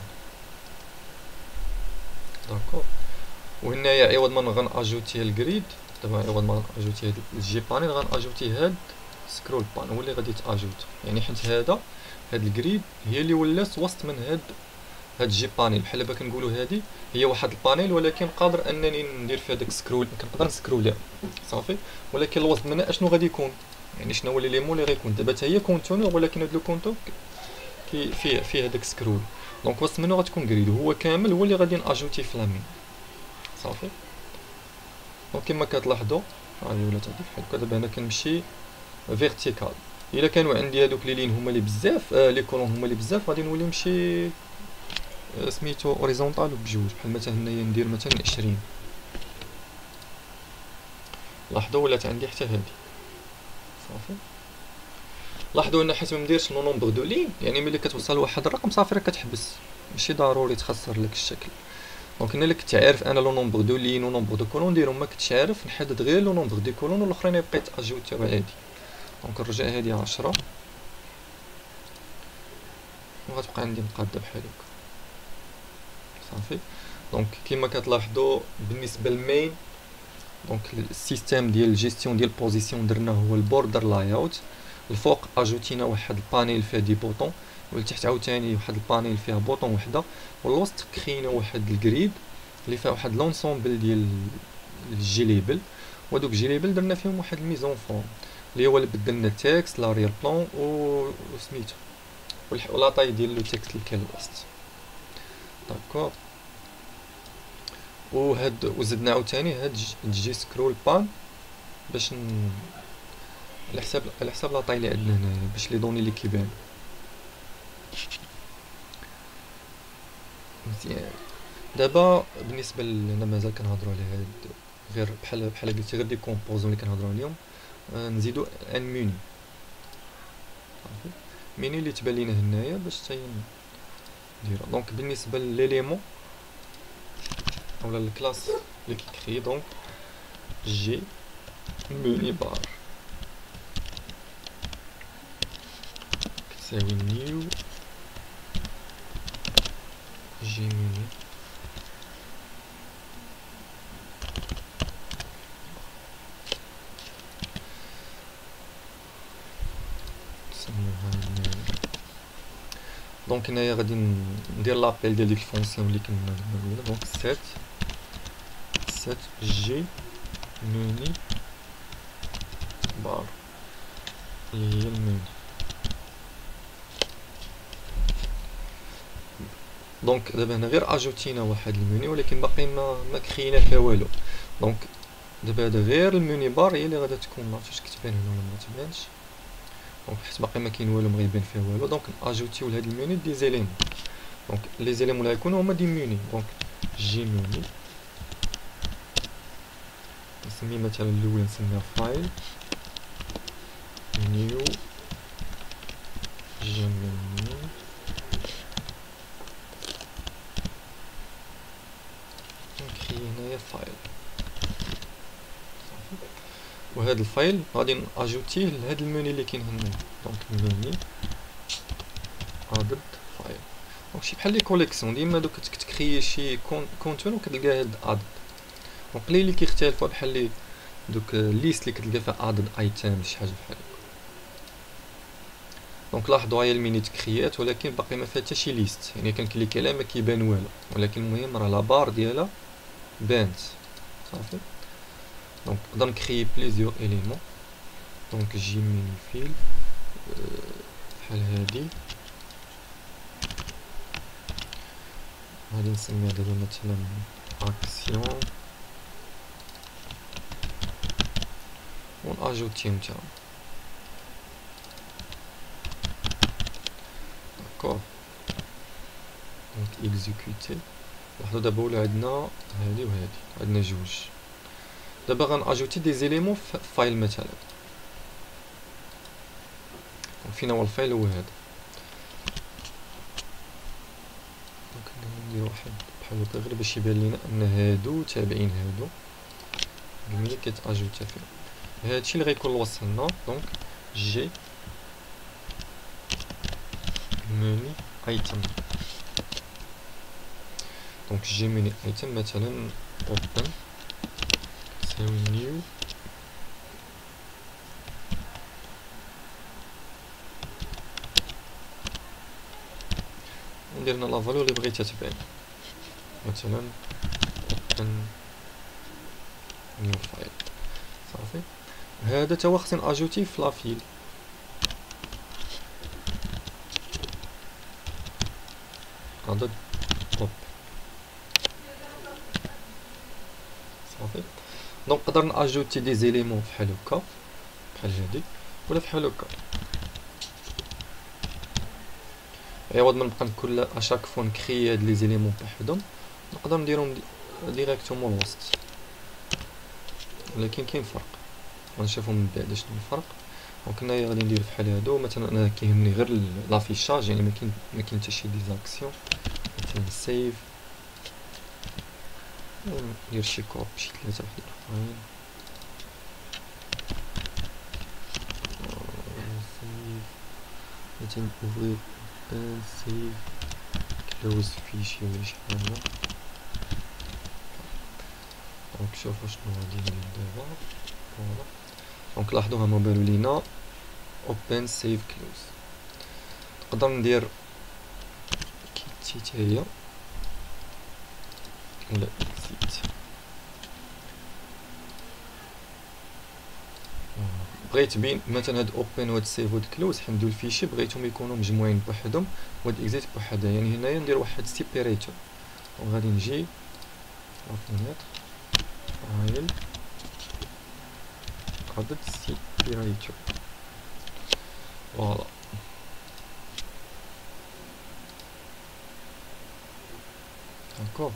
داكوغ. وهنايا عوض ما غناجوتي الكريد دابا عوض ما غناجوتي هاد الجي بانيل غناجوتي هاد سكرول بان هو اللي غادي تاجوت. يعني حيت هاد الكريد هي اللي ولات وسط من هاد الجي بانيل. بحال دابا كنقولوا هادي هي واحد البانيل ولكن قادر انني ندير فيها داك سكرول، كنقدر نسكرولها صافي. ولكن الوسط منها اشنو غادي يكون، يعني شنو هو لي مون اللي غيكون. دابا حتى هي كونتونور ولكن هاد لو كونتور فيه داك سكرول. دونك وسط منو غتكون كريد وهو كامل هو اللي غادي ناجوتي في لامين صافي. دونك كما كتلاحظوا هاهي ولات عندي بحال هكا. دابا هنا كنمشي فيرتيكال. الا كانوا عندي هادوك لي لين هما اللي بزاف لي كولون هما اللي بزاف غادي نولي نمشي سميتو اوريزونتال بجوج. بحال مثلا هنايا ندير مثلا 20. لاحظوا ولات عندي حتى هادي صافي. لاحظوا ان حيت ما نديرش لو نومبر دو لين يعني ملي كتوصل لواحد الرقم صافي راه كتحبس، ماشي ضروري تخسر لك الشكل. دونك انا اللي كنت عارف انا لو نومبر دو لين و نومبر دو كولون نديرهم، ما كنتش عارف نحدد غير لو نومبر دي كولون والاخرين يبقى يتاجوتيو عادي. دونك نرجع هادي 10 وغتبقى عندي مقاده بحال هكا صافي. دونك كما كتلاحظوا بالنسبه للمين دونك السيستيم ديال الجيستيون ديال البوزيسيون درنا هو البوردر لايوت. الفوق اجوتينا واحد البانيل فيها دي بوطون، والتحت عاوتاني واحد البانيل فيها بوطون وحده، والوسط كرينا واحد الكريد اللي فيها واحد لونسومبل ديال الجيليبل. ودوك الجيليبل درنا فيهم واحد الميزون فورم اللي هو اللي بدلنا التكست لاريال بلان وسميتو ولا طاي ديال لو تكست اللي كاين الوسط داكوغ. وزدنا عاوتاني هاد جي سكرول بان باش على حساب لاطاي اللي عندنا هنايا باش لي دوني اللي كيبان مزيان. دابا بالنسبه لنا مازال كنهضروا على هاد غير بحال قلتي غير دي كومبوزون اللي كنهضروا عليهم. نزيدو ان ميني صافي. ميني اللي تبان لينا هنايا باش نديرو. دونك بالنسبه لليليمون اولا الكلاس اللي كيكري دونك جي ميني بار كتساوي نيو جي ميني دونك هنايا غادي ندير لابيل ديال ديك الفونكسيون اللي كنا درنا. دونك set g menu بار اللي هي المنيو. دونك دابا هنا غير اجوتينا واحد المنيو ولكن باقي ما كرينا فيها والو. دونك دابا هذا غير المنيو بار هي اللي غادا تكون. معرفتش كتبان هنا ولا ما تبانش. دونك حيت باقي ما كاين والو، ما غيبان فيها والو. دونك اجوتيو لهاد المنيو دي زيليمون. دونك لي زيليمون اللي غيكونوا هما دي منيو. دونك جي منيو نسمي مثلا الاول نسميها فايل نيو جي منيو نكري هنايا فايل. وهذا الفايل غادي ناجوتيه لهاد المنيو اللي كاين هنا. دونك منيو ادد فايل. دونك شي بحال لي كوليكسيون ديما دوك كتكري شي كونتون وكتلقى هاد اد. دونك قليل اللي كيختلفوا بحال لي دوك ليست اللي كتلقى فيها ادد ايتم شي حاجه بحال هكا. دونك لاحظوا هي الميني تكريات ولكن باقي ما فيها حتى شي ليست، يعني كنكليكي عليها ما كيبان والو، ولكن المهم راه لا بار ديالها بانت صافي. دونك نقدر نكري بليزيور اليمون. دونك جي ميني فيل بحال هادي غادي نسميها دابا مثلا اكسيون وناجوتيهم تاعهم. داكور. دونك اكزيكوتي. لاحظوا دابا ولا عندنا هادي وهادي، عندنا جوج. دابا غناجوتي دي زيليمون في فايل مثلا. فين هو الفايل؟ هو هذا. دونك ندير واحد بحال هكا غير باش يبان لينا ان هادو تابعين هادو ملي كيتاجوتا فيهم. هادشي اللي غيكون الوصف لنا. دونك جي ميني ايتم. دونك جي ميني ايتم مثلا اوبن تساوي نيو ندير هنا لا فالور اللي بغيتها تبان مثلا اوبن نيو فايل صافي. هذا تا هو خصني ناجوتيه في لافيل. عدد اوب صافي. دونك نقدر ناجوتي دي زيليمون بحال هكا بحال هادي ولا بحال هكا. عوض ما نبقى كل اشاك فوا نكري هاد لي زيليمون بوحدهم نقدر نديرهم ديريكتومون الوسط. ولكن كاين فرق غنشوفو من بعد شنو الفرق. دونك هنايا غادي ندير بحال هادو. مثلا انا كيهمني غير لافيشاج، يعني ما كاين حتى شي ديزاكسيون. مثلا سيف ندير شي كوب شي 3 بحال الاخرين. سيف مثلا اوفري سيف كلوز فيشي ولا شي حاجه. دونك شوفو شنو غادي ندير دابا. فوالا. دونك لاحظوا هما بانوا لينا اوبن سيف كلوز. نقدر ندير كيتي حتى هي ولا اكزيت. بغيت بين مثلا هاد اوبن وهاد سيف وهاد كلوز حندو الفيشي بغيتهم يكونوا مجموعين بوحدهم وهاد اكزيت بوحدها. يعني هنايا ندير واحد سيبيريتور. وغادي نجي لافونيتر فايل عدد سيبيريتور. فوالا. داكور.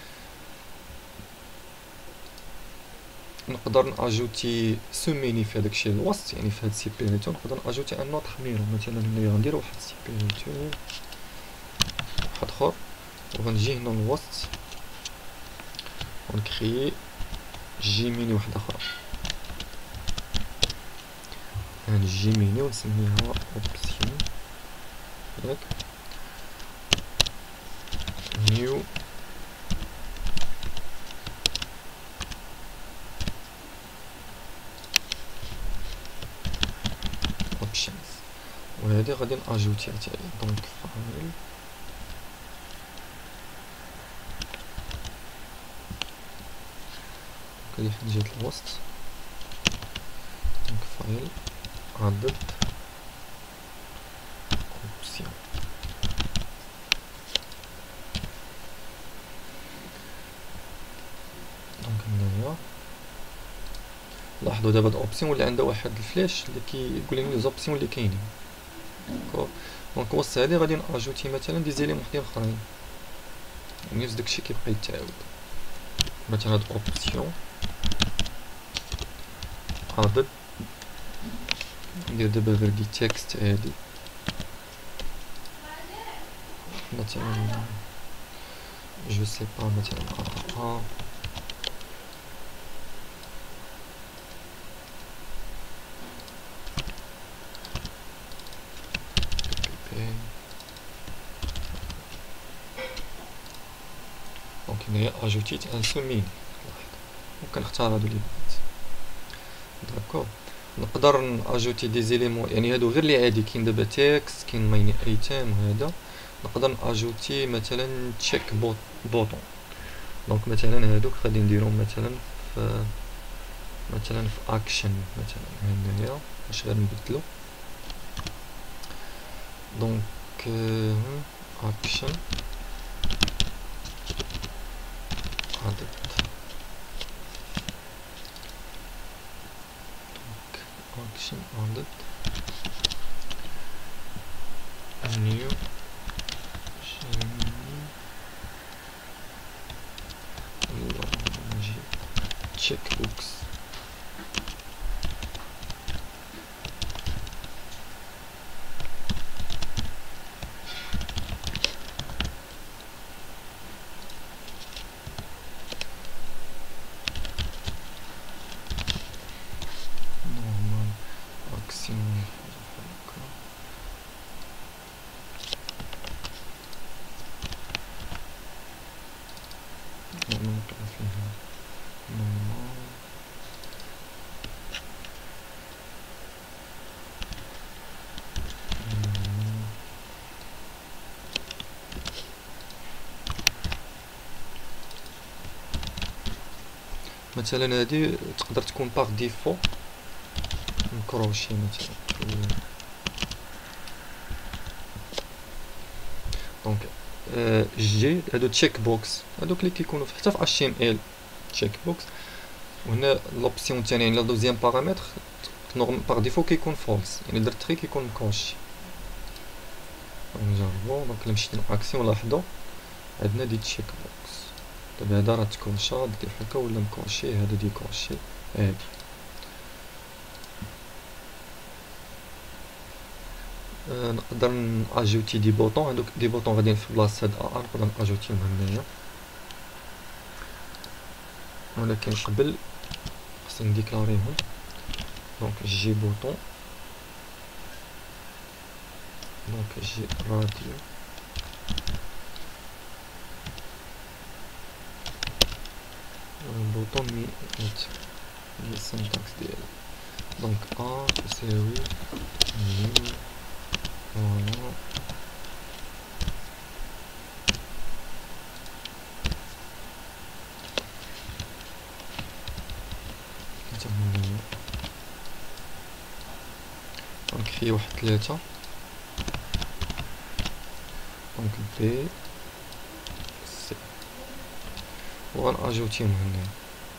نقدر ناجوتي سوميني في هذاك الشيء الوسط، يعني في هاد سيبيريتور نقدر ناجوتي ان اوتر ميرو. مثلا هنايا غندير واحد سيبيريتور واحد اخر وغنجي هنا الوسط ونكري جي ميني واحده اخرى. هاد جي ميني ونسميها اوبسيون ياك نيو اوبشنز. وهذه هادي غادي ناجوتيها حتى هي. دونك فايل كاين في جهة الوسط. دونك فايل عدد اوبسيون. دونك هنايا لاحظوا دابا هاد الاوبسيون ولا عندها واحد الفلاش اللي كيقول لي زوبسيون اللي كاينين. دونك وسط هادي غادي ناجوتي مثلا دي زيليمون وحدين اخرين، نفس داكشي كيبقى يتعاود. مثلا هاد اوبسيون عدد، ندير دابا غير دي تكست هادي مثلا جو سي با مثلا دونك هنايا اجوتيت ان سوميني، وكنختار هادو لي بغيت. داكوغ نقدر ناجوتي دي زيليمون، يعني هادو غير لي عادي، كاين دابا تكست، كاين مايني ايتام وهذا. نقدر ناجوتي مثلا تشيك بوطون. دونك مثلا هادوك غادي نديرهم مثلا في اكشن مثلا هنايا باش غير نبدلو. دونك اكشن عدد. action عدد new check box. مثلا هادي تقدر تكون باغ ديفو مكروشي مثلا. دونك جي هادو تشيك بوكس، هادوك اللي كيكونوا حتى في اتش ام ال تشيك بوكس. وهنا لوبسيون الثانيه يعني لا دوزيام بارامتر باغ ديفو كيكون فولس، يعني درت تري كيكون مكروشي. نجربو. دونك الا مشيت لاكسيون لاحظوا عندنا دي تشيك بوكس. دابا هدا راه تكونشا دير هكا ولا مكروشي، هذا ديكروشي هادي. نقدر ناجوتي دي بوطون، هادوك دي بوطون غاديين في بلاصه هاد ار، نقدر ناجوتيهم هنايا، ولكن قبل خصني نديكلاريهم. دونك جي بوطون، دونك جي راديو، بوطون ميت هي السنتاكس ديالو. دونك ا تساوي نيو فوالا كنتمنى. غنكري واحد 3. دونك بي سي وغنأجوتيهم هنايا.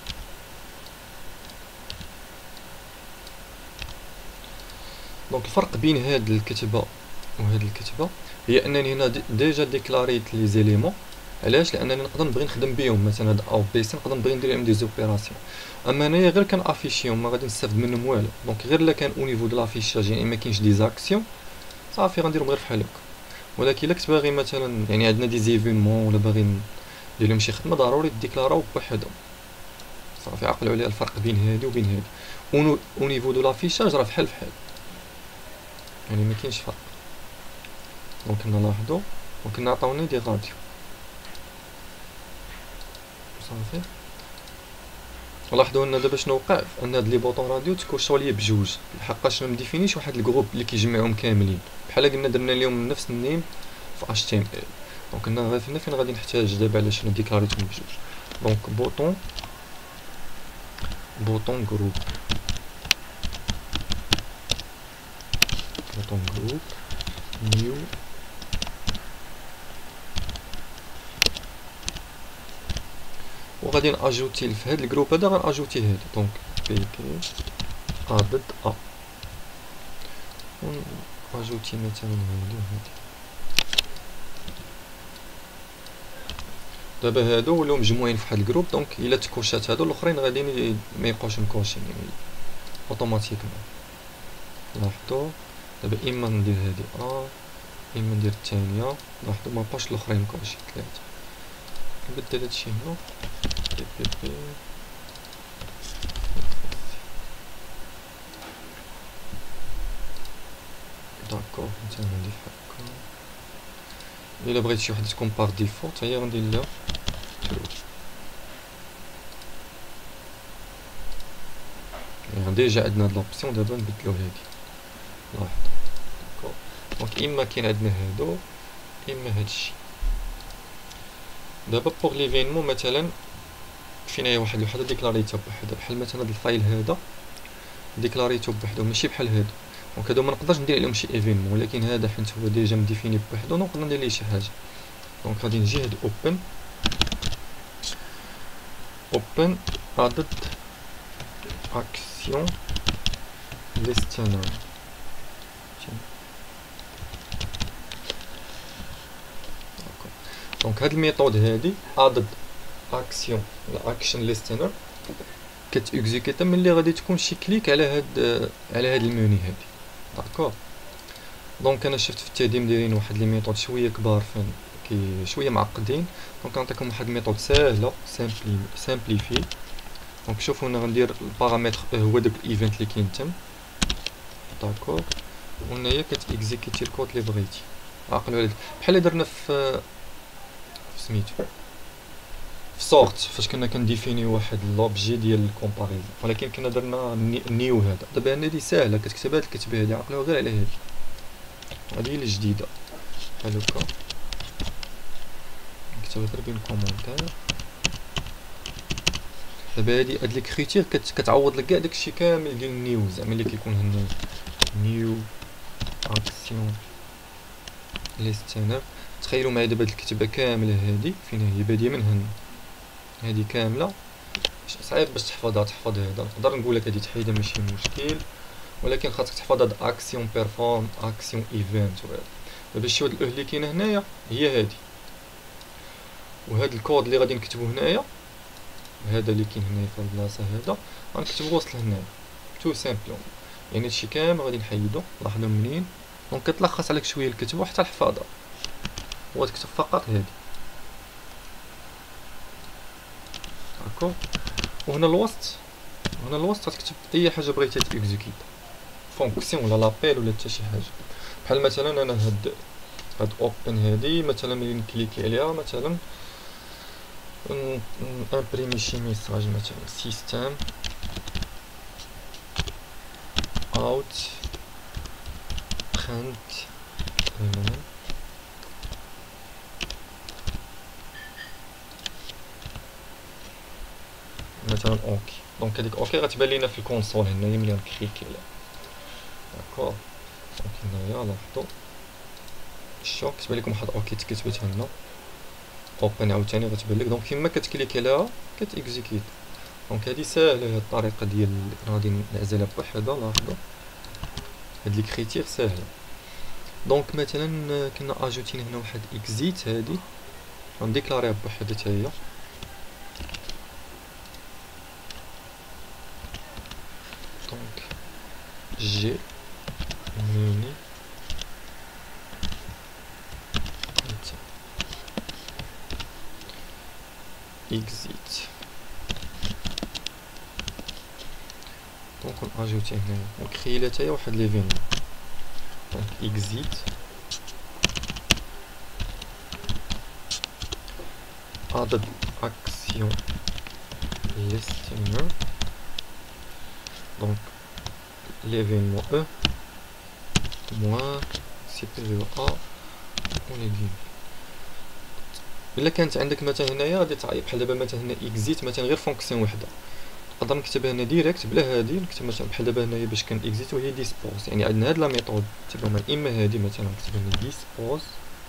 دونك الفرق بين هاد الكتبه وهاد الكتبه هي انني هنا ديجا ديكلاريت لي زيليمون. علاش؟ لانني نقدر نبغي نخدم بهم، مثلا هاد او بي سي نقدر نبغي ندير لهم دي زوبيراسيون. اما انايا غير كنافيشيهم ما غادي نستافد منهم والو. دونك غير الا كان او نيفو دو لافيشاج يعني ما كاينش دي زاكسيون صافي غنديرهم غير بحال هكا. ولكن الا كنت باغي مثلا يعني عندنا دي زيفينمون ولا باغي ندير لهم شي خدمه ضروري ديكلاراو بوحدهم. صافي عقلوا عليها الفرق بين هادي وبين هادي. او نيفو دو لافيشاج راه بحال يعني ما كاينش فرق. دونك نلاحظوا وكنا عطاوني دي غاديو صافي. لاحظوا ان دابا شنو وقع ان هاد لي بوطون راديو تكوشوا ليا بجوج لحقاش ما مديفينيش واحد الجروب اللي كيجمعهم كاملين بحال قلنا درنا لهم نفس النيم في اتش تي ام ال. دونك كنا عرفنا فين غادي نحتاج دابا على شنو ديكلاريتهم بجوج. دونك بوطون جروب نيو وغادي ناجوتي في هاد الجروب هذا غناجوتي هادي. دونك بي تي ادد ا وناجوتي مثلا هادي وهادي. دابا هادو ولاو مجموعين في واحد الجروب. دونك الا تكوشات هادو الاخرين غادي ما يبقاوش مكوشين يعني اوتوماتيكمون. لاحظوا دابا اما ندير هادي اما ندير الثانيه. لاحظوا ما بقاوش الاخرين مكوشين ثلاثه. نبدل هادشي هنا بي داكوغ. مثلا ندير هكا. الا بغيت شي وحده تكون باغ ديفولت هي غندير لها يعني ديجا عندنا هاد لوبسيون. دابا نبدلو هادي. لاحظ داكوغ. دونك اما كاين عندنا هادو اما هادشي. دابا بوغ ليفينمون مثلا فينا واحد الوحده ديكلاريتها بوحدها بحال مثلا هاد الفايل هذا ديكلاريتو بوحدو ماشي بحال هادو. دونك هادو ما نقدرش ندير عليهم شي ايفينمون ولكن هذا حيت هو ديجا مديفيني بوحدو نقدر ندير ليه شي حاجه. دونك غادي نجي هاد اوبن ادد اكسيون ليستنر. دونك هاد الميثود هادي ادد اكسيون ولا اكشن ليستنر كتيكزيكيتا ملي غادي تكون شي كليك على هاد الموني هادي. داكوغ. دونك انا شفت في التقديم دايرين واحد لي ميثود شويه كبار فين شويه معقدين. دونك نعطيكم واحد الميثود ساهله سامبليفي. دونك شوفوا انا غندير البارامتر هو داك الايفنت اللي كاين تم. داكوغ. وهنايا كتيكزيكيتي الكود اللي بغيتي. عقلوا على بحال اللي درنا في سميتو في سورت فاش كنا كنديفينيو واحد لوبجي ديال الكومباريزون ولكن كنا درنا نيو هذا. دابا هادي ساهله كتكتب هاد الكتابه هادي. عقلوا غير على هادي. هادي اللي جديده بحال هكا نكتبها غير بين كومونتير. دابا هاد لي كريتير كتعوض لك كاع داكشي كامل ديال النيو زعما اللي كيكون هنا نيو اكسيون ليستنر. تخيلوا معايا دابا هاد الكتابه كامله هادي فين هي باديه من هنا هادي كامله صعيب باش تحفظها. تحفظ هذا نقدر نقول لك هادي تحيدها ماشي مشكل ولكن خاصك تحفظ هاد اكسيون بيرفورم اكسيون ايفنت وهذا. دابا شتي هاد الاو اللي كاينه هنايا هي هادي وهاد الكود اللي غادي نكتبو هنايا هذا اللي كاين هنايا في البلاصه هذا غنكتبو وسط لهنايا تو سامبلون. يعني هادشي كامل غادي نحيدو. لاحظوا منين دونك كتلخص عليك شويه الكتب وحتى الحفاظه وتكتب فقط هادي. داكوغ. وهنا الوسط غتكتب اي حاجه بغيتي تيكزيكيت فونكسيون ولا لابيل ولا حتى شي حاجه. بحال مثلا انا هاد اوبن هادي مثلا ملي نكليكي عليها مثلا امبريمي شي ميساج مثلا سيستم اوت برنت مثلا اوكي. دونك هذيك اوكي غتبان لينا في الكونسول هنايا ملي نكليكي عليها. داكوغ. دونك هنايا لاحظوا شوف كتبان لكم واحد اوكي تكتبت هنا اوبن عاوتاني غتبان لك. دونك فيما كتكليكي عليها كتيكزيكيت. دونك هادي ساهله هاد الطريقه ديال غادي نعزلها بوحدها. لاحظوا هاد لي كريتير ساهله. دونك مثلا كنا اجوتينا هنا واحد اكزيت هادي غنديكلاريها بوحدها حتى هي. دونك جي موني اكزيت. دونك ناجوتي هنايا ونكري لها حتى واحد ليفينمون. دونك اكزيت ادد اكسيون listener. Donc l'événement E moins supérieur à on est الا كانت عندك مثلا هنايا غادي تعيط بحال دابا مثلا هنا اكزيت مثلا غير فونكسيون وحده نقدر نكتبها هنا ديريكت بلا هادي نكتب مثلا بحال دابا هنايا باش كان اكزيت وهي ديسبوز يعني عندنا هاد لا ميثود نكتبها اما هادي مثلا نكتبها هنا ديسبوز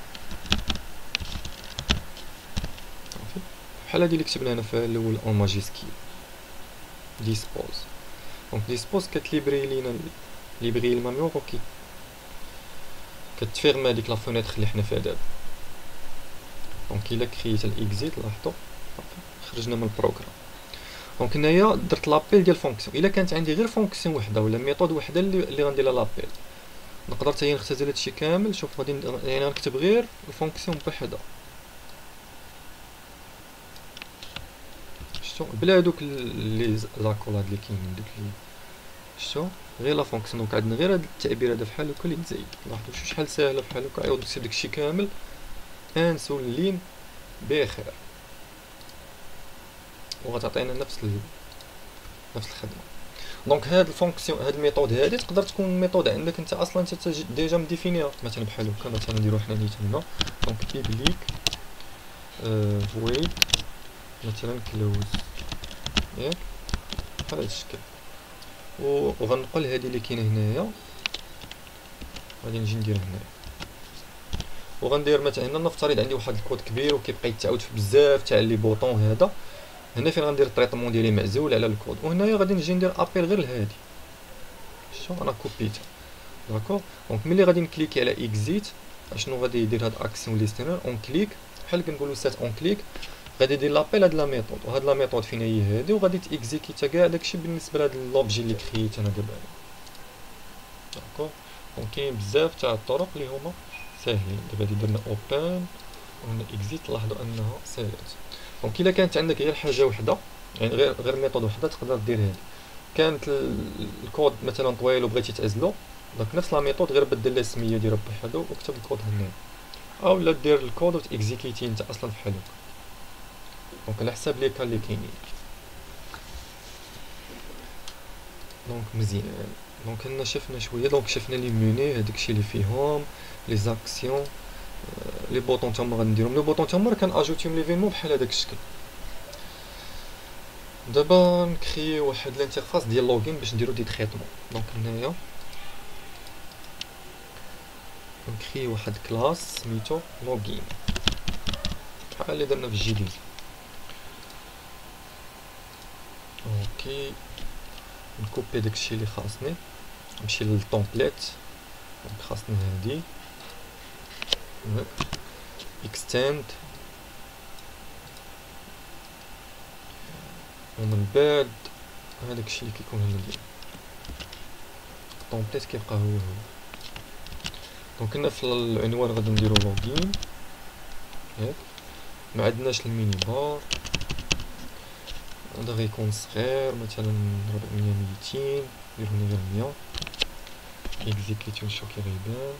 بحال هادي اللي كتبنا هنا في الاول اون ماجيسكيل ديسبوز دونك ديسبوز كتليبري لينا ليبري الميموار وكي كتفيرما ديك لا فونيتر اللي حنا فيها دابا دونك الا كريت الاكزيت لاحظوا خرجنا من البروغرام دونك هنايا درت لابيل ديال فونكسيون الا كانت عندي غير فونكسيون وحده ولا ميثود وحده اللي غندير لها لابيل نقدر حتى هي نختزل هادشي كامل شوف غادي يعني غنكتب غير الفونكسيون بوحدها شتو بلا هادوك لي زاكولاد اللي كاينين دوك اللي شتو غير لا فونكسيون دونك عندنا غير هاد التعبير هذا بحال هكا اللي تزايد لاحظوا شحال ساهله بحال هكا عاود نكتب داكشي كامل انسو اللين بخير وغتعطينا نفس الخدمه دونك هاد الفونكسيون هاد الميثود هادي تقدر تكون ميثود عندك انت اصلا انت ديجا مديفينيها مثلا بحال هكا مثلا نديرو حنا نيت هنا دونك بيبليك void مثلا كلوز ياك بحال هاد الشكل وغنقل هادي اللي كاينه هنايا غادي نجي ندير هنايا وغندير مثلا هنا نفترض عندي واحد الكود كبير وكيبقى يتعاود في بزاف تاع لي بوطون هذا هنا فين غندير التريطمون ديالي معزول على الكود وهنايا غادي نجي ندير ابيل غير لهادي شوف انا كوبيتها داكوغ دونك ملي غادي نكليكي على اكزيت اشنو غادي يدير هاد اكسيون ليستنر اون كليك بحال كنقولوا سيت اون كليك غادي يدير لابيل هاد لا ميثود وهاد لا ميثود فين هي هادي وغادي تيكزيكيتا كاع داكشي بالنسبه لهاد لوبجي اللي كريت انا دابا داكوغ دونك كاين بزاف تاع الطرق اللي هما ساهلين دابا درنا اوبن وهنا اكزيت لاحظوا انها سالات دونك الا كانت عندك غير حاجه وحده يعني غير ميثود وحده تقدر دير هادي كانت الكود مثلا طويل وبغيتي تعزلو دونك نفس لا ميثود غير بدل لها السميه ديالها بوحدو وكتب الكود هنا او لا دير الكود وتاكزيكيتي انت اصلا بحال هكا دونك على حساب لي كان اللي كاينين دونك مزيان دونك هنا شفنا شويه دونك شفنا لي موني هاداكشي اللي فيهم لي زاكسيون لي بوطون تما غنديرهم لي بوطون تما كان اجوتيهم ليفينمون بحال هذاك الشكل دابا نكري واحد الانترفاس ديال لوغين باش نديرو دي تريتمون دونك هنايا نكري واحد كلاس سميتو لوغين بحال اللي درنا في الجي دي اوكي نكوبي داكشي اللي خاصني نمشي للتومبليت دونك خاصني هادي extend ومن بعد هذاك الشيء اللي كيكون هنا ديال التومبليت كيبقى هو دونك هنا في العنوان غادي نديرو لوغين ياك ما عندناش الميني بار هذا غيكون صغير مثلا 400 200 نديرو هنا غير 100 اكزيكيتو نشوف كي غيبان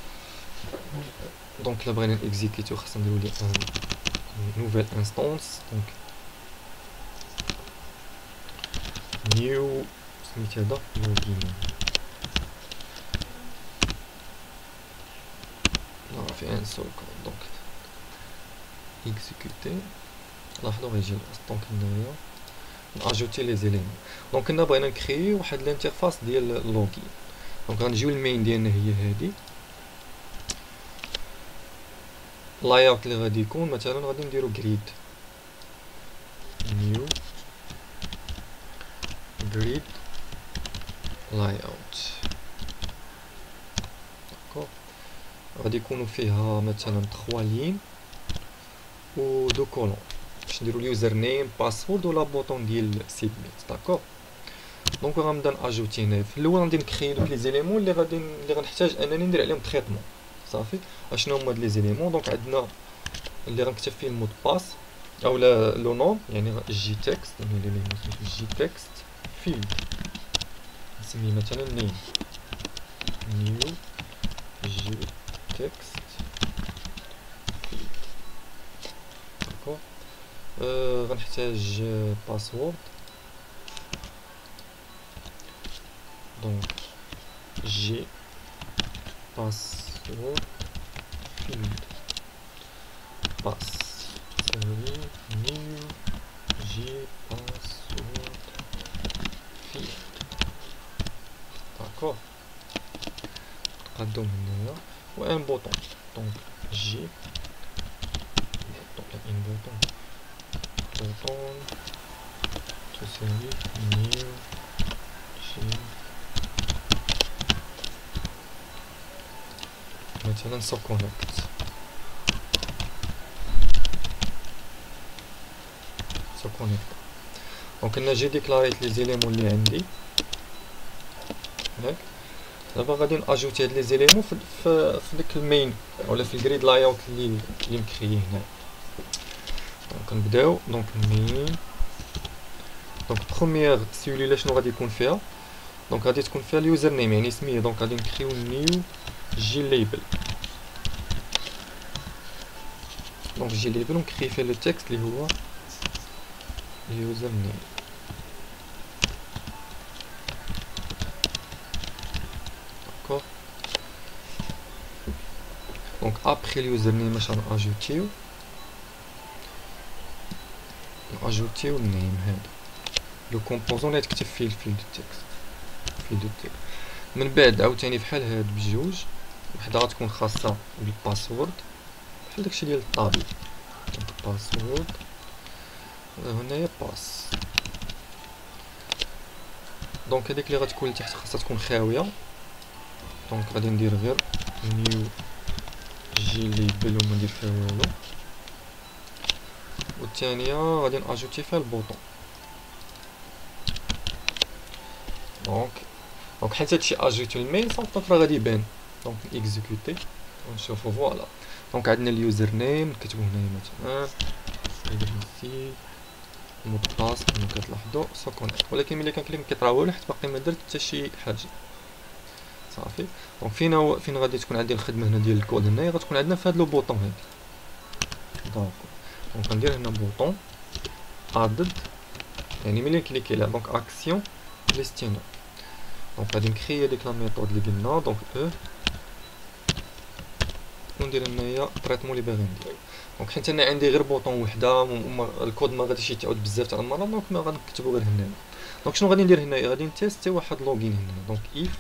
دونك الا بغينا نيكزيكيتو خاصنا نديرو ليه ان نوفيل انستانس دونك نيو سميت هذا لوغين لا في ان سول كود دونك اكزيكوتي لاحظوا غيجي دونك هنايا ناجوتي لي زيليمون دونك هنا بغينا نكري واحد الانترفاس ديال لوغين دونك غنجيو المين ديالنا هي هادي لاي اوت اللي غادي يكون مثلا غادي نديرو جريد نيو جريد لاي اوت داكوغ غادي يكونوا فيها مثلا 3 لين و 2 كولون باش نديرو اليوزر نيم باسورد ولا بوطون ديال سيبميت داكوغ دونك غنبدا ناجوتي هنا في الاول غادي نكري دوك لي زيليمون اللي غنحتاج انني ندير عليهم تريتمون صافي اشنو هما هاد لي زيليمون دونك عندنا اللي غنكتب فيه المود باس او لو نوم يعني جي تكست يعني جي تكست فيلد نسميه مثلا نيم نيو جي تكست فيلد داكوغ غنحتاج باسورد دونك جي باسورد فيلد باس تساوي نيو جي باسورد فيلد. داكوغ نقادو من هنايا و ان بوطون دونك جي ان بوطون تساوي نيو جي مثلا سو كونيكت دونك انا جي ديكلاريت لي زيليمون اللي عندي هاك. دابا غادي ناجوتي هاد لي زيليمون في ديك المين ولا في الجريد لايوت اللي مكريي هنا. دونك نبداو دونك مين دونك بروميير سيلولا شنو غادي يكون فيها؟ دونك غادي تكون فيها اليوزر نيم يعني سميه. دونك غادي نكريو نيو جي ليبل دونك جي ليبل ونكري فيه لو تكست اللي هو اليوزر نيم. داكوغ دونك ابخي اليوزر نيم باش ناجوتيو النيم هذا لو كومبوزون اللي تكتب فيه الفيلد تكست من بعد عاوتاني بحال هاد بجوج وحده غتكون خاصه بالباسورد بحال داكشي ديال الطابي. دونك باسورد هنايا باس دونك هذيك اللي غتكون لتحت خاصها تكون خاويه. دونك غادي ندير غير نيو جي ليبل وما ندير فيها والو. والثانيه غادي ناجوتي فيها البوطون. دونك حيت هادشي اجيتو المين صافي راه غادي يبان. دونك اكزيكوتي ونشوفو فوالا. دونك عندنا اليوزر نيم نكتبو هنايا مثلا ايدنتي مود باس كما كتلاحظوا سو كونيكت. ولكن ملي كنكليك كيطرا والو حيت باقي ما درت حتى شي حاجه صافي. دونك فين غادي تكون عندي الخدمه هنا ديال الكود هنايا غتكون عندنا في هاد لو بوطون هادي. دونك ندير هنا بوطون ادد يعني ملي كليكي عليها دونك اكسيون ليستينو. دونك غادي نكري ديك لا ميثود اللي قلنا دونك وندير هنايا التريتمون اللي باغي ندير. دونك حيت انا عندي غير بوطون وحده الكود ما غاديش يتعاود بزاف تاع المرات دونك ما غنكتبو غير هنا. دونك شنو غادي ندير هنايا؟ غادي نتيستي واحد لوغين هنا. دونك اف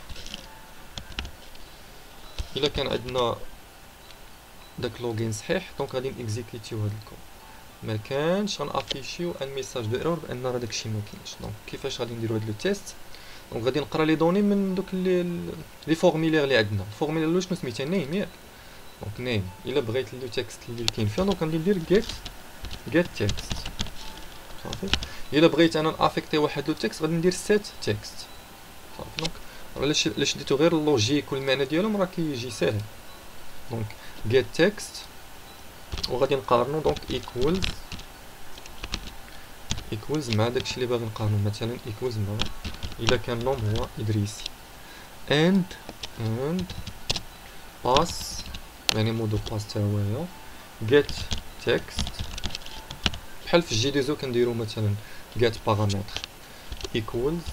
الا كان عندنا داك لوغين صحيح دونك غادي نيكزيكوتيو هاد الكود. ما كانش غنافيشيو ان ميساج دو ايرور بان راه داكشي ما كاينش. دونك كيفاش غادي نديرو هاد لو تيست؟ دونك غادي نقرا لي دوني من دوك لي فورميلير اللي عندنا. الفورميلير الاول شنو سميتها؟ نيم ياك. دونك نيم الا بغيت لو تكست اللي كاين فيها دونك غادي ندير get text صافي. الا بغيت انا نافيكتي واحد لو تكست غادي ندير set text صافي. دونك علاش ديتو غير اللوجيك والمعنى ديالهم راه كيجي ساهل. دونك get text وغادي نقارنو دونك equals مع داكشي اللي باغي نقارنو مثلا equals مع الا كان نوم هو ادريسي and pass يعني مودو باس تا هو get text بحال في جي ديزو كنديرو مثلا get paramètre equals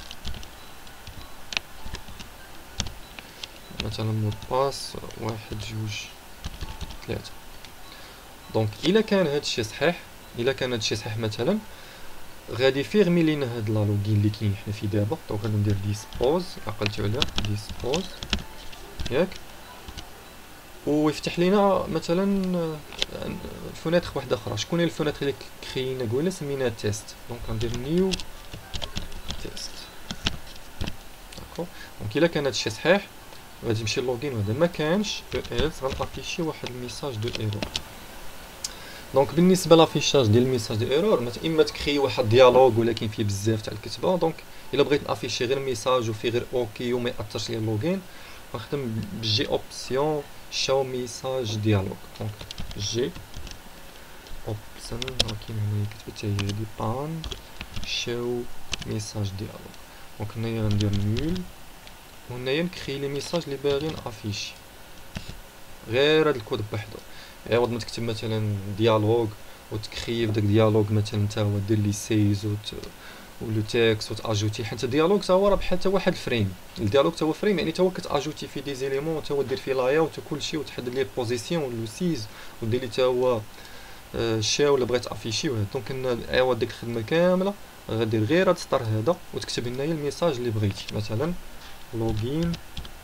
مثلا مود باس 1 2 3. دونك الا كان هادشي صحيح مثلا غادي فيرمي لينا هاد لا لوغين اللي كاين حنا فيه دابا. دونك غادي ندير ديسبوز عقلتو عليها ديسبوز ياك ويفتح لينا مثلا الفونيتر واحده اخرى. شكون هي الفونيتر اللي كرينا قولنا سميناها تيست. دونك غندير نيو تيست داكو. دونك الا كان هادشي صحيح غادي نمشي لوغين وهذا ما كانش إلس غنافيشي واحد الميساج دو ايرور. دونك بالنسبه لافيشاج ديال الميساج دو ايرور اما تكري واحد ديالوغ ولكن فيه بزاف تاع الكتابه. دونك الا بغيت نافيشي غير ميساج وفيه غير اوكي وما ياثرش ليا اللوغين غنخدم بجي اوبسيون شاو ميساج ديالوغ. دونك جي اوبشن كاين هنا كتبت هي هادي بان شاو ميساج ديالوغ. دونك هنايا ندير نول وهنايا نكري لي ميساج اللي باغي نافيشي غير هاد الكود بوحدو. عوض ما تكتب مثلا ديالوغ وتكري في داك ديالوغ مثلا نتا هو دير لي سيز ولو تيكست وتاجوتي، حيت الديالوج تا هو راه بحال تا واحد الفريم. الديالوج تا هو فريم، يعني تا هو كتاجوتي فيه دي زيليمون، تا هو دير فيه لاياوت وكلشي، وتحدد ليه البوزيسيون ولو سيز، ودير ليه تا هو الشاو اللي بغيت افيشي وهاد. دونك ايوا ديك الخدمه كامله غدير غير هاد السطر هذا، وتكتب هنايا الميساج اللي بغيتي، مثلا لوغين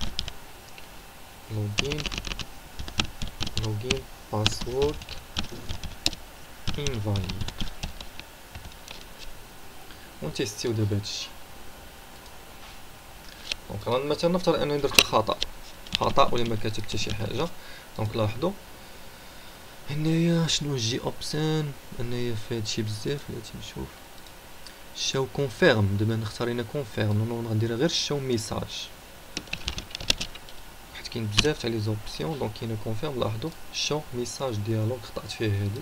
باسورد انفاليد، ونتيستيو دابا هادشي. دونك مثلا نفترض انني درت خطا ولا ما كاتب حتى شي حاجه. دونك لاحظوا هنايا شنو جي اوبشن هنايا في هادشي بزاف. بلاتي نشوف شاو كونفيرم، دابا نختار هنا كونفيرم، نون غندير غير شاو ميساج، حيت كاين بزاف تاع لي زوبسيون. دونك كاينه كونفيرم، لاحظوا شاو ميساج ديالوغ خطأت فيه هادي.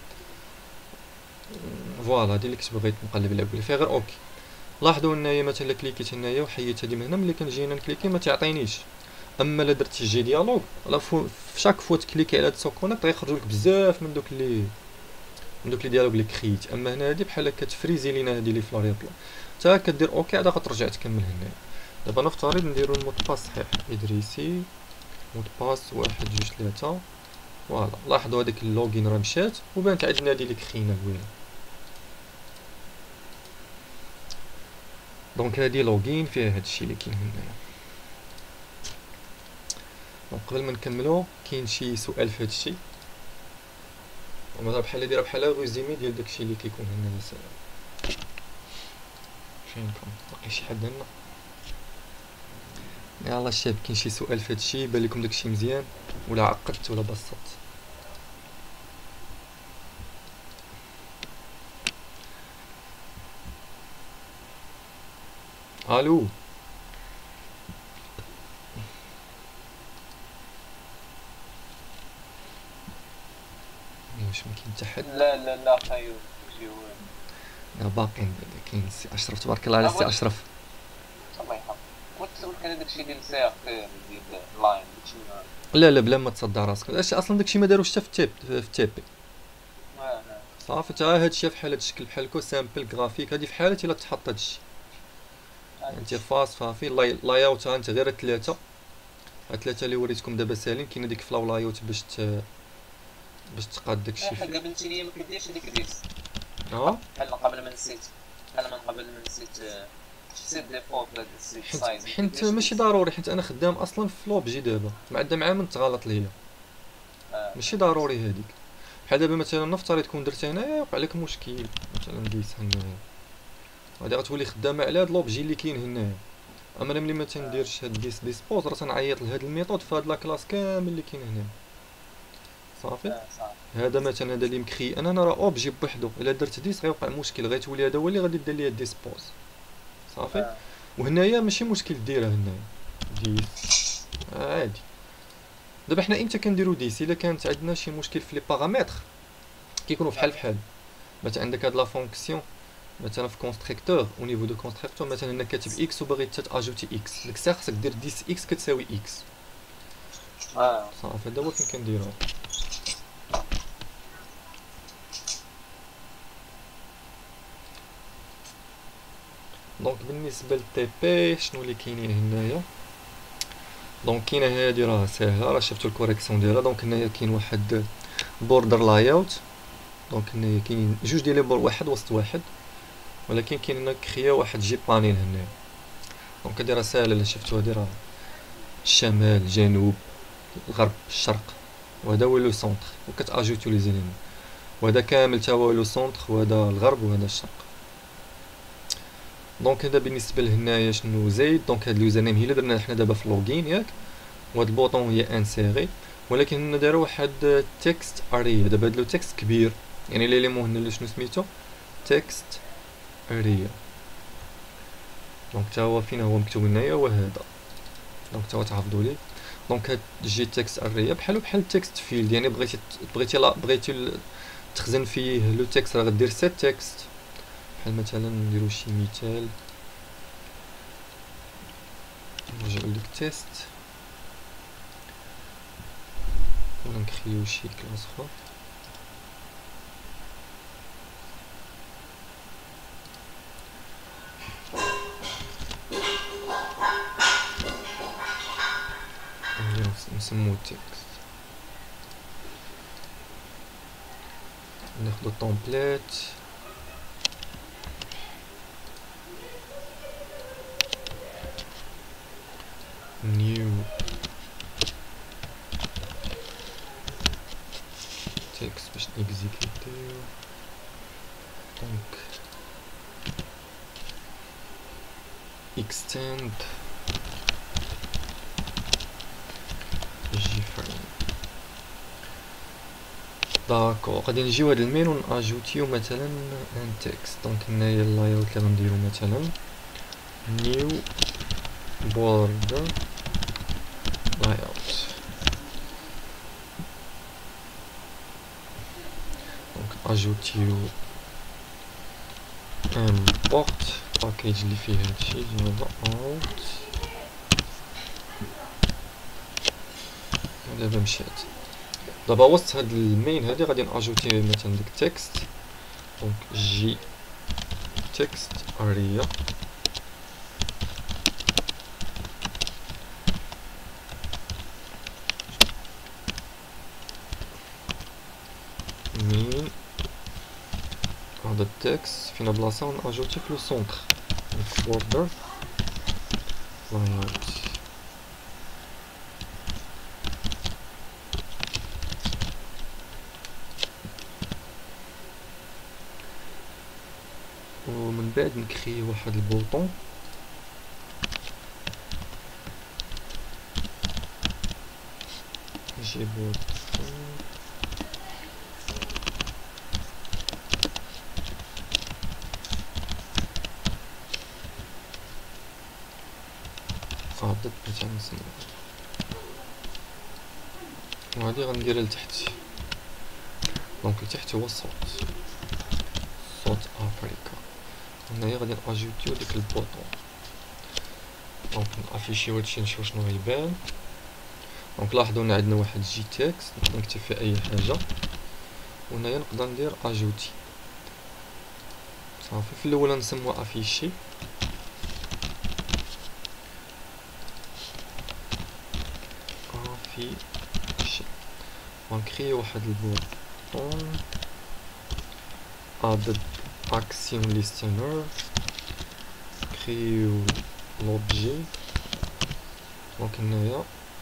فوالا هادي اللي كنت بغيت نقلب عليها فيها غير اوكي. لاحظوا هنايا مثلا كليكيت هنايا وحيدت هادي من هنا، ملي كنجي هنا نكليكي ما تعطينيش. اما الا درت جي ديالوغ لا في شاك فوا تكليكي على هاد سوكونيكت غيخرجوا لك بزاف من دوك لي ديالوغ اللي كريت. اما هنا هادي بحال كتفريزي لينا هادي لي فلاريبل، حتى كدير اوكي عاد غترجع تكمل هنا. دابا نفترض نديرو المود باس صحيح، ادريسي مود باس 1 2 3. فوالا لاحظوا هذيك اللوغين راه مشات وبانت عندنا هادي اللي كخينا زوينه. دونك هادي لوغين فيها هادشي اللي كاين هنايا. دونك قبل ما نكملو كاين شي سؤال في هادشي، ومثلا بحال دايره بحال ريزومي ديال داكشي اللي كيكون هنايا. فينكم باقي شي حد هنا؟ يلاه الشباب كاين شي سؤال في هادشي بان لكم داكشي مزيان ولا عقدت ولا بسطت؟ الو واش ما كاين حتى حد؟ لا خيو باقيين كاين سي اشرف، تبارك الله على سي اشرف. الله يحفظك. وتسولك على داكشي ديال السياق ديال اللاين داكشي لا بلا ما تصدع راسك، اصلا داكشي ما داروش حتى في التيبي. صافي تا هادشي بحال هاد الشكل بحال هكا سامبل غرافيك، هادي في حالة الا تحط هادشي انترفاس صافي. لاياوت انت غير ثلاثه اللي وريتكم دابا سالين. كاين هذيك فلاو لاياوت باش تقاد داكشي. قابلتي ليا ما كديرش هذيك ديس بحال قبل ما نسيت سيت ديفولت سايز، حيت ماشي ضروري، حيت انا خدام اصلا في لوبجي دابا معدا مع من تغلط ليا. ماشي ضروري هذيك. بحال دابا مثلا نفترض تكون درت هنايا وقع لك مشكل، مثلا ديس هنايا غادي غتولي خدامه على هاد لوبجي اللي كاين هنايا. اما انا ملي ما تنديرش هاد ديسبوز راه تنعيط لهاد الميثود في هاد لاكلاس كامل اللي كاين هنا. صافي هذا مثلا هذا اللي مكري انا راه اوبجي بوحدو، الا درت ديس غيوقع مشكل، غيتولي هذا هو اللي غادي دير ليا ديسبوز. صافي وهنايا ماشي مشكل ديرها هنايا ديس عادي. دابا حنا امتى كنديرو ديس؟ الا كانت عندنا شي مشكل في لي بارامتر كيكونوا بحال مثلا عندك هاد لا فونكسيون مثلا في كونستركتور او نيفو دو كونستركتور، مثلا هنا كاتب اكس وباغي تاجوتي اكس، ديك الساعه خصك دير ديس اكس كتساوي اكس. صافي هذا هو فين كنديرو. دونك بالنسبه للتي بي شنو اللي كاينين هنايا؟ دونك كاينه هادي راه ساهله، راه شفتو الكوريكسيون ديالها. دونك هنايا كاين واحد بوردر لاياوت، دونك هنايا كاين جوج ديال لي بور واحد وسط واحد، ولكن كاين هنا كخيا واحد جي بانيل هنايا. دونك هادي راه ساهله، الا شفتو هادي راه الشمال الجنوب الغرب الشرق، وهذا هو لو سونتر وكتاجوتو لي زيليمون، وهذا كامل تا هو لو سونتر، وهذا الغرب وهذا الشرق. دونك هذا بالنسبه لهنايا شنو زايد. دونك هاد اليوزر نيم هي اللي درنا حنا دابا في لوغين ياك، وهاد البوطون هي انسيري، ولكن هنا داروا واحد تكست اريا. دابا هاد لو تكست كبير، يعني ليليمون هنا اللي شنو سميتو تكست اريا. دونك تا هو فين هو مكتوب هنايا وهذا، دونك تا هو تحفظوا ليه. دونك هاد جي تكست اريا بحال التكست فيلد، يعني بغيتي تخزن فيه لو تكست راه غدير سيت تكست. بحال مثلا نديرو شي مثال، نرجعو لديك تيست ولا نكريو شي كلاس اخرى. نسموه تكست. ناخدو template new text باش نيكزيكوتيو. دونك extend jframe. داكو غادي نجيو هاد المين و ناجوتيو مثلا ان تكست. دونك هنايا اللايوت اللي غنديرو مثلا new border layout. دونك اجوتيو import باكيج اللي فيه هادشي جافا اوت. دابا مشات. دابا وسط هاد المين هادي غادي ناجوتي مثلا ديك تكست. دونك جي تكست اريا مين هذا التكست فينا بلاصه وناجوتي في لو سونتر. دونك بوردر لايوت. ومن بعد نكري واحد البوطون نجيبو عدد مثلا نسمو. وهادي غنديرها لتحت. دونك لتحت هو الصوت، صوت افريكا. هنايا غادي ناجوتيو ديك البوطون. دونك نافيشيو هادشي نشوفو شنو غيبان. دونك لاحظوا ان عندنا واحد جي تكست نقدر نكتب فيه اي حاجه. وهنايا نقدر ندير اجوتي صافي. في الاول نسموها افيشي. افيشي ونكريو واحد البوطون اد اكسيون ليستنر. كريو لوبجي. دونك هنايا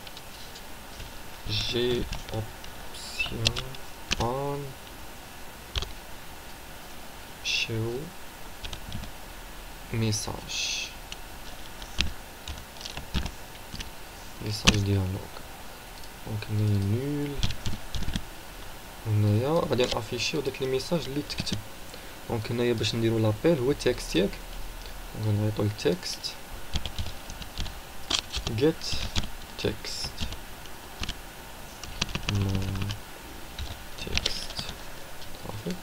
جي اوبسيون ان شو ميساج ديالوغ. دونك هنايا نول. هنايا غادي نافيشيو داك لي ميساج اللي تكتب. دونك هنايا باش نديرو لابيل هو تكست ياك. غنعيطو لتكست get text text صافي.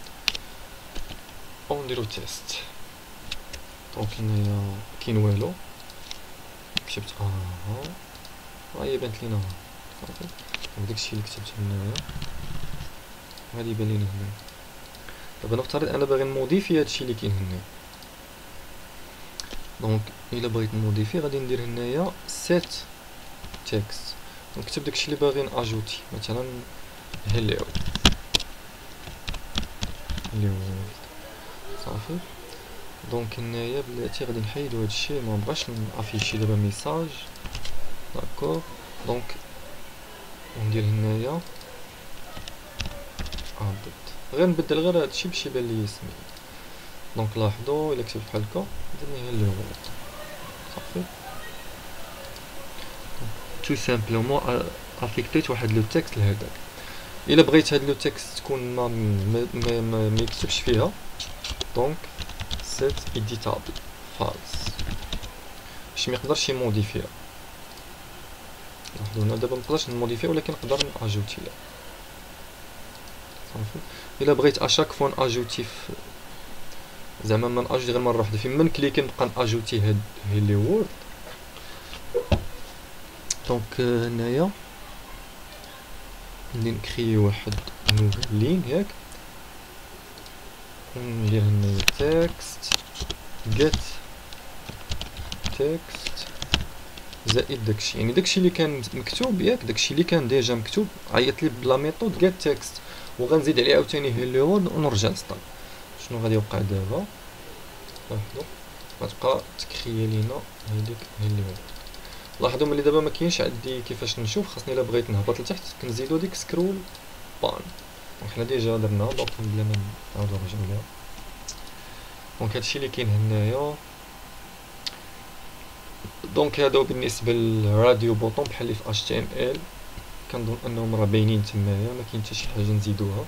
او نديرو تيست. دونك هنايا كاين والو. كتبت هي بانت لينا صافي. داكشي اللي كتبت هنايا غادي يبان لينا هنا. دابا نفترض انا باغي نموديفي هادشي اللي كاين هنا. دونك الا بغيت نموديفي غادي ندير هنايا set text. نكتب داكشي اللي باغي ناجوتي مثلا hello صافي. دونك هنايا بلاتي غادي نحيدو هادشي ما بغاش نافيشي دابا ميساج. داكور. دونك ندير هنايا غير نبدل غير هادشي باش يبان لي اسمي. دونك لاحظوا الا كتبت بحال هكا درنا هي اللي صافي. تو سامبلومون افيكتيت واحد لو تكست لهداك. الا بغيت هاد لو تكست تكون ما يكتبش فيها دونك سيت ايديتابل فالس باش ما يقدرش يموديفيها. لاحظوا هنا دابا منقدرش نموديفيها ولكن نقدر ناجوتيها صافي. الا بغيت اشاك فوا ناجوتي زعما ما ناجوتي غير مره واحده فين من كليكي نبقى ناجوتي هاد لي وورد. دونك هنايا ندير نكري واحد نوفيل لين ياك. ندير هنايا تكست get text زائد داكشي، يعني داكشي اللي كان مكتوب ياك، داكشي اللي كان ديجا مكتوب عيط لي بلا ميثود get text، وغنزيد عليه عاوتاني hello world ونرجع نسطال. شنو غادي يوقع دابا؟ لاحظوا غتبقى تكريا لينا هذيك hello world. لاحظوا ملي دابا ما كاينش عندي كيفاش نشوف، خاصني الا بغيت نهبط لتحت كنزيدو ديك سكرول بان. دونك حنا ديجا درنا دونك بلا ما نعاودو نرجعو ليها. دونك هادشي اللي كاين هنايا. دونك هادو بالنسبه للراديو بوطون بحال اللي في HTML، كنظن انهم راه باينين تمايا، ما كاين حتى شي حاجه نزيدوها.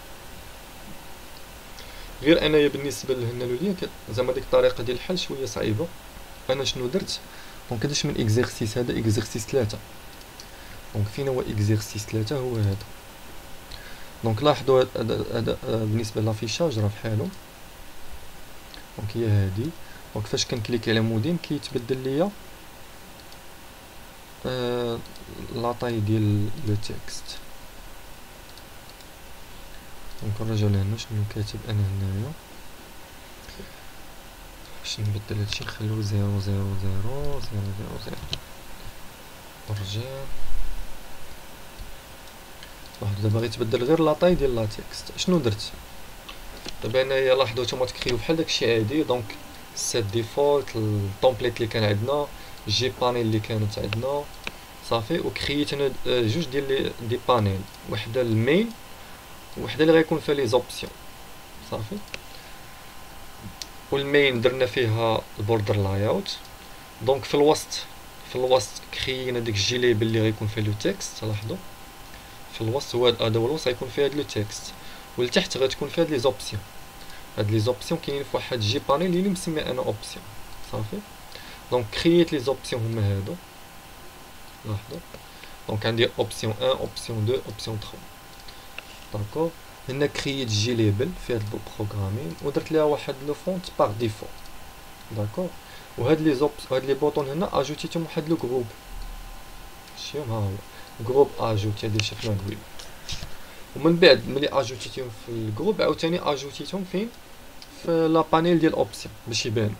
غير انايا بالنسبه لهنا لوليا زعما ديك الطريقه ديال الحل شويه صعيبه. انا شنو درت؟ دونك درت من اكزرسيس، هذا اكزرسيس 3. دونك فين هو اكزرسيس 3؟ هو هذا. دونك لاحظوا هذا بالنسبه لافيشاج راه بحالو. دونك هي هادي. دونك فاش كنكليكي على مودين كيتبدل ليا لاطاي ديال لو تكست. دونك نرجعو لهنا شنو كاتب انا هنايا. باش نبدل هادشي نخليو 0000000. نرجع. واحد دابا غيتبدل غير لاطاي ديال لا تكست. شنو درت دابا انايا؟ لاحظوا نتوما تكريو بحال داكشي عادي. دونك سيت ديفولت التومبليت اللي كان عندنا، جي بانيل اللي كانت عندنا صافي، وكرييت انا جوج ديال دي بانيل، وحده المين وحده اللي غيكون فيها لي زوبسيون صافي. والمين درنا فيها البوردر لاي اوت. دونك في الوسط كريينا ديك الجي ليبل اللي غيكون فيها لو تكست. لاحظوا في الوسط هو هذا هو الوسط غيكون فيه هاد لو تكست، والتحت غتكون فيه هاد لي زوبسيون. هاد لي زوبسيون كاينين في واحد جي بانيل اللي مسمي انا اوبسيون صافي. دونك كرييت لي زوبسيون هما هادو. لاحظوا دونك عندي اوبسيون 1 اوبسيون 2 اوبسيون 3. داكور. هنا كرييت جي ليبل في هاد البروغرامين ودرت ليها واحد لو فونت باغ ديفو. داكور. وهاد لي هاد لي بوطون هنا اجوتيتهم واحد لو جروب. شتيهم ها هو جروب اجوتي ديال شفنا الويب. ومن بعد ملي اجوتيتهم في الجروب عاوتاني اجوتيتهم فين؟ في لا بانيل ديال اوبسيون باش يبان.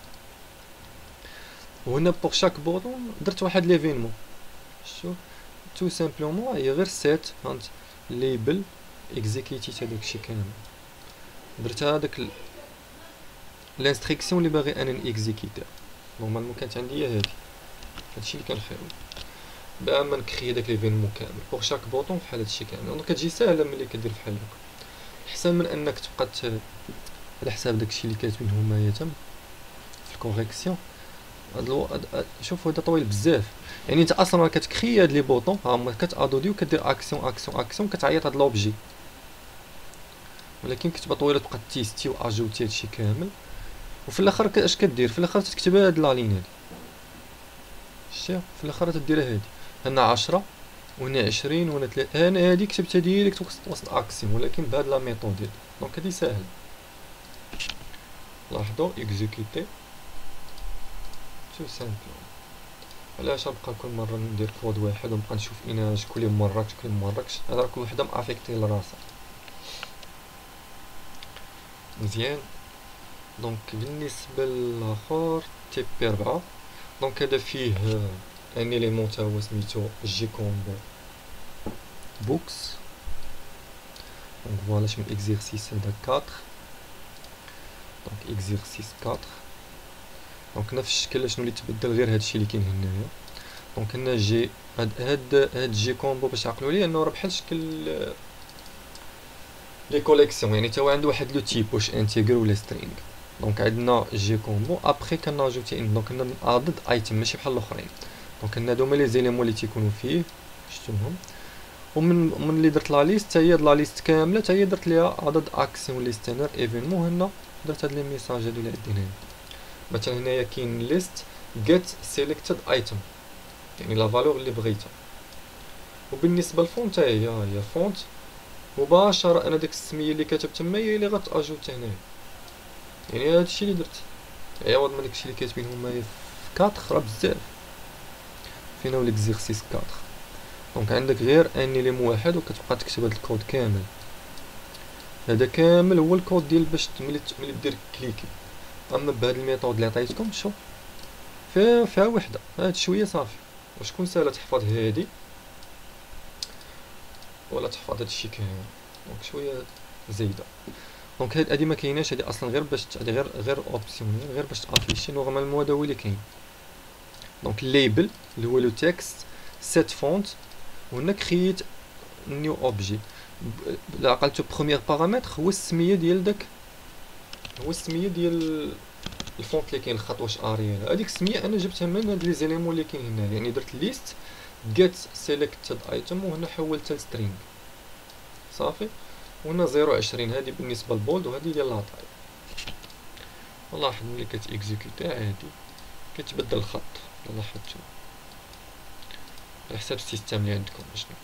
وهنا بوغ شاك بوطون درت واحد ليفينمون. شتو تو سامبلومون هي غير سيت هانت ليبل اكزيكيتيت هذاك الشيء كامل. درت هذاك الانستركسيون اللي باغي انا نيكزيكيتي. نورمالمون كانت عندي هي هادي، هادشي اللي كنخيرو باش ما نكري داك ليفينمون كامل بوغ شاك بوطون بحال هادشي كامل. دونك كتجي ساهله ملي كدير بحال هكا، احسن من انك تبقى على حساب داكشي اللي كاتبين هما تم في الكوريكسيون. شوفوا هذا طويل بزاف، يعني انت اصلا كتكري هاد لي بوطون هما كتادودي وكدير اكسيون اكسيون اكسيون كتعيط هاد لوبجي، ولكن كتبقى طويله تبقى تيستي واجوتي هادشي كامل. وفي الاخر اش كدير؟ في الاخر تكتب هاد لا لين هادي. شتي في الاخر تديرها هادي هنا 10 وهنا 20 وهنا 3. انا هادي كتبتها ديريكت وسط اكسيون، ولكن بهاد لا ميثود ديال. دونك هادي ساهل. لاحظوا اكزيكوتي تو سامبل. علاش نبقى كل مره ندير كود واحد ونبقى نشوف اناش كل مراكش هذا كل وحده مافيكتي لراسها مزيان. دونك بالنسبه للاخر تيب 4. دونك هذا فيه ان اليمون تا هو سميتو جي كومبو بوكس. دونك فوالا شنو اكزرسيس هذا 4. دونك اكزرسيس 4. دونك نفس الشكل شنو اللي تبدل غير هادشي اللي كاين هنايا. دونك هنا جي هاد جي كومبو باش تعقلوا لي انه راه بحال شكل لي كوليكسيون، يعني تا هو عنده واحد لو تيب واش انتيغر ولا سترينغ. دونك عندنا جي كومبو ابري كناجوتي دونك هنا ادد ايتم ماشي بحال الاخرين. دونك هنا هادو هما لي زيليمون اللي تيكونوا فيه شفتوهم. ومن اللي درت لا ليست حتى هي لا ليست كامله حتى هي درت ليها عدد اكسيون ليستينر ايفينمون. هنا درت هاد لي ميساج هادو اللي عندنا هنا. مثلا هنايا كاين ليست get selected item يعني لا فالور اللي بغيتها. وبالنسبه للفونت هي فونت مباشره انا ديك السميه اللي كتبت تما هي اللي غتاجوت هنايا. يعني هادشي اللي درت عوض من داكشي اللي كاتبين هما في 4 راه بزاف. فين هو ليكزيرسيس 4؟ دونك عندك غير اني لي واحد وكتبقى تكتب هاد الكود كامل. هذا كامل هو الكود ديال باش ملي دير كليكي. اما بهاد الميثود اللي عطيتكم شوف فيها وحده هاد شويه صافي. وشكون ساهله تحفظ هادي ولا تحفظ هادشي كامل، دونك شويه زايده. دونك هادي ما كايناش، هادي اصلا غير باش هادي غير اوبسيونيل، غير باش تافيشي. نورمالمون هذا هو اللي كاين. دونك الليبل اللي هو لو تكست سيت فونت، وهنا كرييت نيو اوبجي. لا عقلتو بروميير بارامتر هو السميه ديال داك، هو السميه ديال الفونت اللي كاين، الخط واش اريال. هذيك السميه انا جبتها من هاد لي زيليمون اللي كاين هنا، يعني درت ليست جيت سيليكتد ايتم وهنا حولتها لسترينغ صافي. وهنا 0.20 هادي بالنسبه للبولد، وهادي ديال لاطاي. ولاحظ ملي كتيكزيكوتي عادي كيتبدل الخط، لاحظتو على حساب السيستم اللي عندكم شنو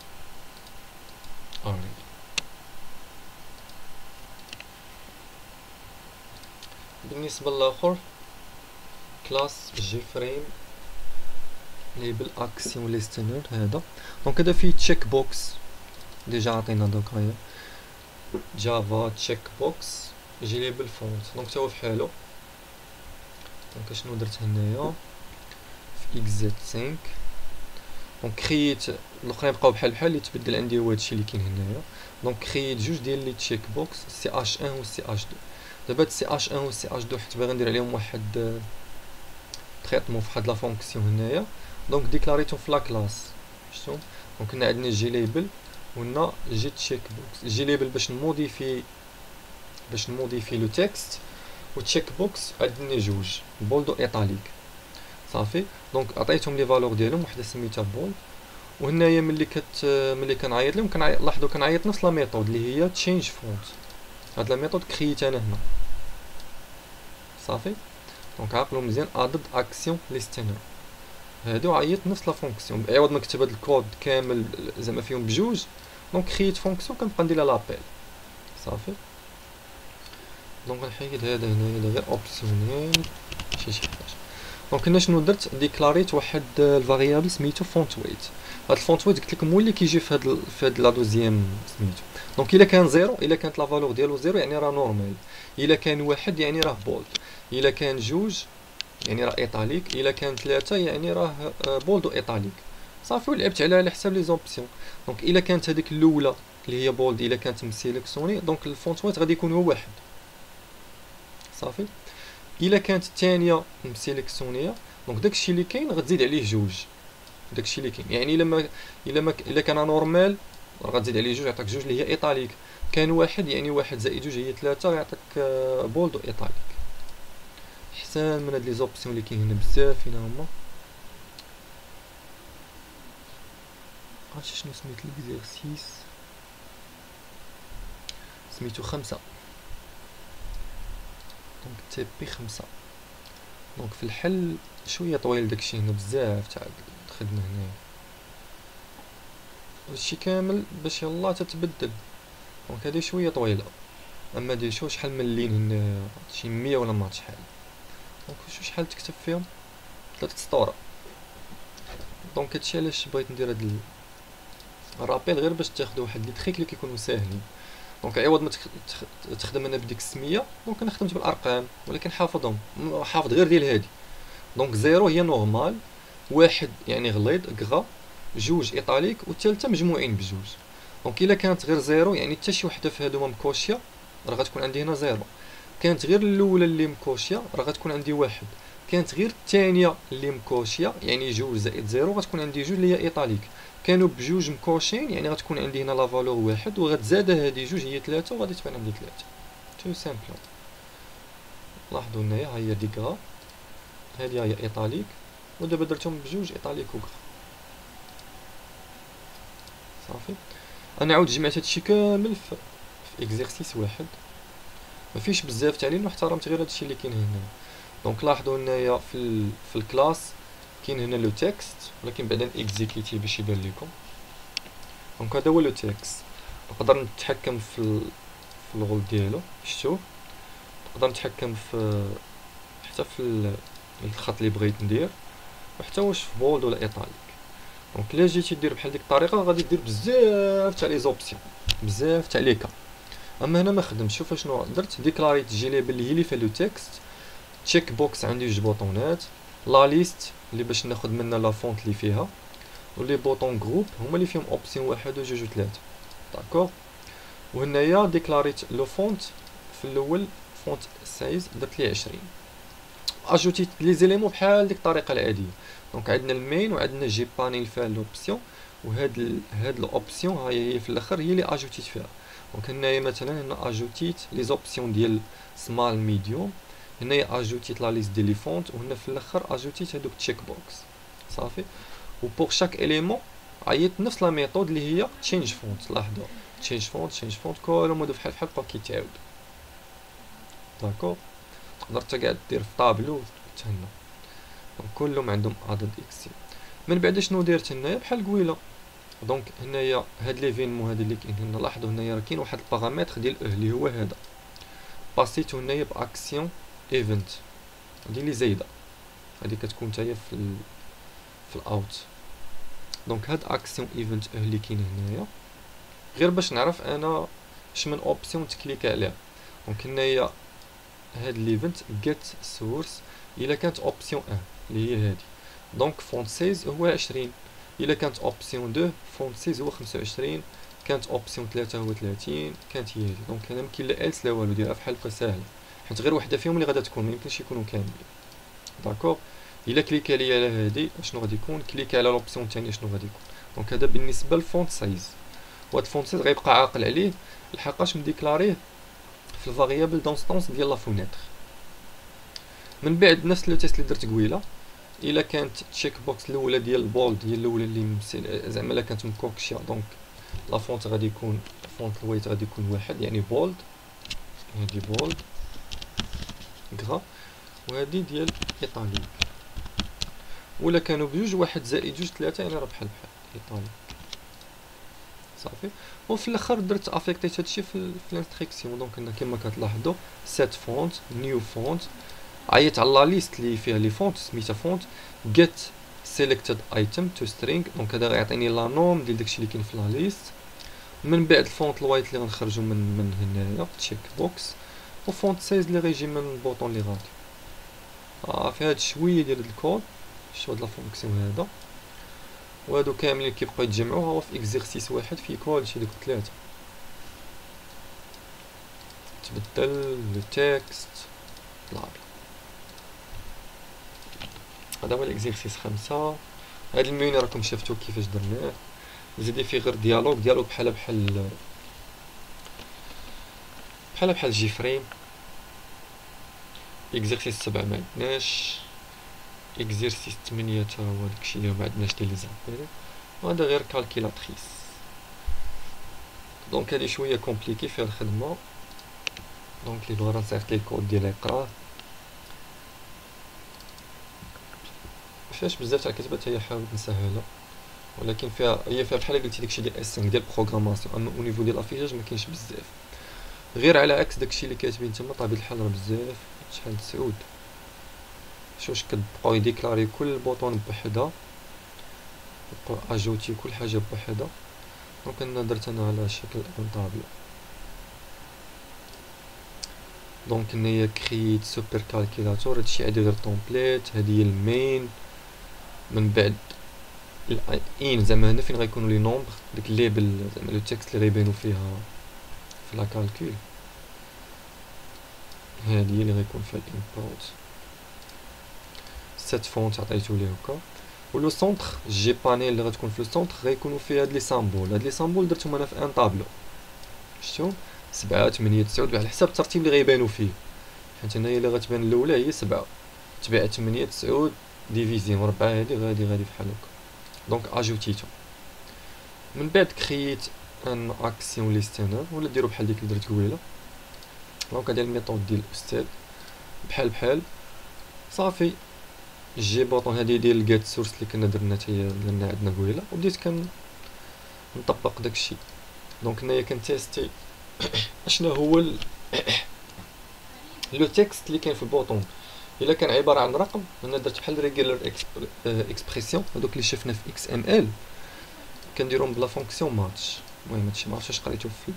بالنسبه للاخر كلاس جي فريم ليبل اكسيون ليستنر. هذا دونك هذا فيه تشيك بوكس ديجا عطينا دوك هي جافا تشيك بوكس جي ليبل فونت. دونك تا هو فحالو. دونك شنو درت هنايا في اكس زد 5 دونك كرييت الاخرين بقاو بحال اللي تبدل عندي هو هادشي اللي كاين هنايا. دونك كرييت جوج ديال لي تشيك بوكس سي اش 1 و سي اش 2. دابا سي اش 1 و سي اش 2 حيت باغي ندير عليهم واحد تريتمون في واحد لا فونكسيون هنايا. دونك ديكلاريتهم في لا كلاس شفتو. دونك هنا عندنا جي ليبل وهنا جي تشيك بوكس. جي ليبل باش نموديفي لو تكست، و تشيك بوكس عندنا جوج بولد و ايطاليك صافي. دونك عطيتهم لي فالور ديالهم، وحده سميتها بولد. وهنايا ملي كنعيط لهم لاحظوا كنعيط نفس لا ميثود اللي هي تشينج فونت. هاد لا ميثود كرييت انا هنا صافي. دونك عقلوا مزيان ادد اكسيون ليستنر هادو عيط نفس لا فونكسيون، عوض ما كتب هاد الكود كامل زعما فيهم بجوج. دونك كرييت فونكسيون كنبقى ندير لها لابيل صافي. دونك نحيد هذا هنايا هذا غير اوبسيونيل شي حاجه. دونك هنا شنو درت ديكلاريت واحد الفاريابل سميتو فونت ويت. هاد الفونت ويت قلت لكم هو اللي كيجي في هاد لا دوزيام سميتو. دونك الا كان زيرو، الا كانت لا فالور ديالو زيرو يعني راه نورمال، الا كان واحد يعني راه بولد، الا كان جوج يعني راه ايطاليك، الا كان ثلاثه يعني راه بولد و ايطاليك صافي. ولعبت على حساب لي زوبسيون. دونك الا كانت هذيك الاولى اللي هي بولد الا كانت مسيليكسيوني، دونك الفونت ويت غادي يكون هو واحد صافي. الا كانت الثانيه مسيليكسيونيه، دونك داكشي اللي كاين غتزيد عليه جوج. داكشي اللي كاين يعني الا كان نورمال غتزيد عليه جوج يعطيك جوج اللي هي ايطاليك. كان واحد يعني واحد زائد جوج هي ثلاثه يعطيك بولد و ايطاليك. احسن من هاد لي زوبسيون اللي كاين هنا بزاف. فين هما عرفتي شنو سميت ليكزيرسيس سميتو 5. دونك تي بي 5. دونك في الحل شويه طويل داكشي هنا بزاف تاع الخدمه هنايا. هادشي كامل باش يلاه تتبدل. دونك هادي شويه طويله، اما دي شحال من اللين هنا شي 100 ولا ما شحال. دونك شحال تكتب فيهم 3 سطور. دونك هادشي علاش بغيت ندير هاد الرابيل غير باش تاخدو واحد لي تريك اللي كيكونوا ساهلين. دونك عوض ما تخدم انا بديك السميه، دونك انا خدمت بالارقام ولكن حافظهم، حافظ غير ديال هادي. دونك زيرو هي نورمال، واحد يعني غليظ كغا، جوج ايطاليك، والثالثه مجموعين بجوج. دونك الا كانت غير زيرو يعني حتى شي وحده في هادو مكوشيه راه غتكون عندي هنا زيرو. كانت غير الاولى اللي مكوشيه راه غتكون عندي واحد. كانت غير الثانيه اللي مكوشيه يعني جوج زائد زيرو غتكون عندي جوج اللي هي ايطاليك. كانوا بجوج مكوشين يعني غتكون عندي هنا لا فالور واحد، وغتزاد هادي جوج هي ثلاثه، وغادي تبان عندي ثلاثه. تو سامبل. لاحظوا هنايا ها هي ديكا، هادي هي ايطاليك، ودابا درتهم بجوج ايطاليك وكغا صافي. انا عاود جمعت هادشي كامل في اكزرسيس واحد، مفيش بزاف تعليل واحترمت غير هادشي اللي كاين هنا. دونك لاحظوا هنايا في الكلاس كاين هنا لو تكست، ولكن بعدا اكزيكيتي باش يبان لكم. دونك هذا هو لو تكست. نقدر نتحكم في الغول ديالو، شفتو نقدر نتحكم في حتى في الخط اللي بغيت ندير، وحتى واش في بولد ولا ايطاليك. دونك الا جيتي دير بحال ديك الطريقه غادي دير بزاف تاع لي زوبسيون، بزاف تاع لي كا. اما هنا ما خدمتش. شوف شنو درت، ديكلاريت جي ليبل اللي هي اللي فيها لو تكست، تشيك بوكس عندي جوج بوطونات، لا ليست اللي باش ناخد منها لا فونت اللي فيها، ولي بوطون جروب هما اللي فيهم اوبسيون واحد وجوج وثلاثة. داكوغ. وهنايا ديكلاريت لو فونت في الاول فونت سايز درت ليه 20، اجوتيت لي زيليمون بحال ديك الطريقه العاديه. دونك عندنا المين وعندنا جي بانيل فيها لوبسيون، هاد الاوبسيون هي في الاخر هي اللي اجوتيت فيها. دونك هنايا مثلا هنا اجوتيت لي زوبسيون ديال سمال ميديوم، هنايا اجوتيت لا ليست ديال لي فونت، وهنا في الاخر اجوتيت هادوك تشيك بوكس. صافي. و بور شاك اليمون عيطت نفس لا ميثود اللي هي تشينج فونت. لاحظوا تشينج فونت كلهم هادو بحال بقاو كيتعاودوا. داكوغ. تقدر حتى قاعد دير في طابلو حتى هنا. دونك كلهم عندهم عدد اكسي. من بعد شنو درت هنايا بحال قويله. دونك هنايا هاد ليفينمون هادي اللي كاين هنا، لاحظوا هنايا راه كاين واحد البارامتر ديال اللي هو هذا، باسيتو هنايا باكسيون ايفنت، هادي اللي زايده، هادي كتكون حتى في الاوت. دونك هاد اكسيون ايفنت اللي كاين هنايا غير باش نعرف انا اش من اوبسيون تكليك عليها. دونك هنايا هاد ليفنت جيت سورس الا كانت اوبسيون 1 اللي هي هادي، دونك فونت سايز هو 20، الا كانت اوبسيون 2 فونت سايز هو 25، كانت اوبسيون 3 هو 30، كانت هي هادي. دونك هنا مكاين لا الس لا والو، ديرها فحال هكا ساهله، حيت غير وحده فيهم اللي غادا تكون، ميمكنش يكونوا كاملين. داكوغ. الا كليكا ليا على هادي شنو غادي يكون، كليكا على لوبسيون الثانيه شنو غادي يكون. دونك هذا بالنسبه للفونت سايز، وهاد الفونت سايز غيبقى عاقل عليه لحقاش مديكلاريه في الفاريابل دونستونس ديال لا فونيتر. من بعد نفس لو تيست اللي درت قبيله، الا كانت تشيك بوكس الاولى ديال البولد هي الاولى اللي زعما الا كانت مكوكشيه، دونك لا فونت غادي يكون فونت الويت غادي يكون واحد يعني بولد، هادي بولد غرا، وهادي ديال ايطاليك. ولا كانوا بجوج واحد زائد جوج ثلاثة يعني راه بحال ايطالي. صافي. وفي الاخر درت افيكتيت هادشي في الانستركسيون. دونك هنا كما كتلاحظوا سيت فونت نيو فونت، عيط على لا ليست اللي فيها لي فونت سميتها فونت get selected item to string. دونك هذا غيعطيني لا نوم ديال داكشي اللي كاين في لا ليست. من بعد الفونت الوايت اللي غنخرجوا من هنايا تشيك بوكس، وفونت سايز اللي غيجي من البوطون اللي غادي. في هاد شويه ديال الكود شتو هاد لا فونكسيون هذا، وهادو كاملين كيبقاو يتجمعوا هو في اكزرسيس واحد فيه كلشي دوك ثلاثه. تبدل لو تكست بلا هذا هو الاكزرسيس 5. هاد الميني راكم شفتو كيفاش درناه، زيدي فيه غير ديالوغ بحال جي فريم. اكزرسيس 7 ما عندناش، اكزرسيس 8 تا هو داكشي اللي ما عندناش ديال لي زابيل، وهذا غير كالكيلاتريس. دونك هادي شويه كومبليكي فيها الخدمه، دونك اللي بغا نصيفط ليه الكود ديالها يقراه. فيهاش بزاف تاع الكتابات، هي حاولت نسهلها، ولكن هي فيها بحال قلتي داكشي ديال اس 5 ديال البروغراماسيون، اما او نيفو ديال الافيشاج ما كاينش بزاف، غير على عكس داكشي اللي كاتبين تما طبيعة الحال راه بزاف. شحال تسعود شوش كتبقاو يديكلاري كل بوطون بوحدها، يبقاو اجوتي كل حاجه بوحدها. دونك انا درت على شكل ان طابلو. دونك هنايا كريت سوبر كالكيلاتور، هادشي عادي غير طومبليت، هادي هي المين. من بعد الان زعما هنا فين غيكونوا لي نومبر، داك الليبل زعما لو تكست اللي غيبانو فيها في لا كالكول، هادي هي اللي غيكون فيها الانبوت. سيت فونت عطيتو ليه هكا، ولو سونتر جي بانيل اللي غتكون في لو سونتر غيكونوا فيه هاد لي سامبول. هاد لي سامبول درتهم انا في ان طابلو، شفتو 7 8 9 على حساب الترتيب اللي غيبانوا فيه، حيت هنايا اللي غتبان الاولى هي 7 تبع 8 9 ديفيزيون 4 هادي غادي بحال هكا. دونك اجوتيتو. من بعد كرييت ان اكسيون ليستينر، ولا ديرو بحال ديك اللي درت قبيله. دونك هادي الميثود ديال الاستاذ بحال صافي. جي بوطون هادي ديال الجيت سورس اللي كنا درنا حتى درنا عندنا قبيله، وبديت كنطبق داكشي. دونك هنايا كنتيستي اشنا هو لو تكست اللي كاين في البوطون. الا كان عباره عن رقم، انا درت بحال ريغولار اكسبريسيون هذوك اللي شفنا في اكس ام ال كنديرهم بلا فونكسيون ماتش. المهم هادشي ما عرفتش واش قريتو في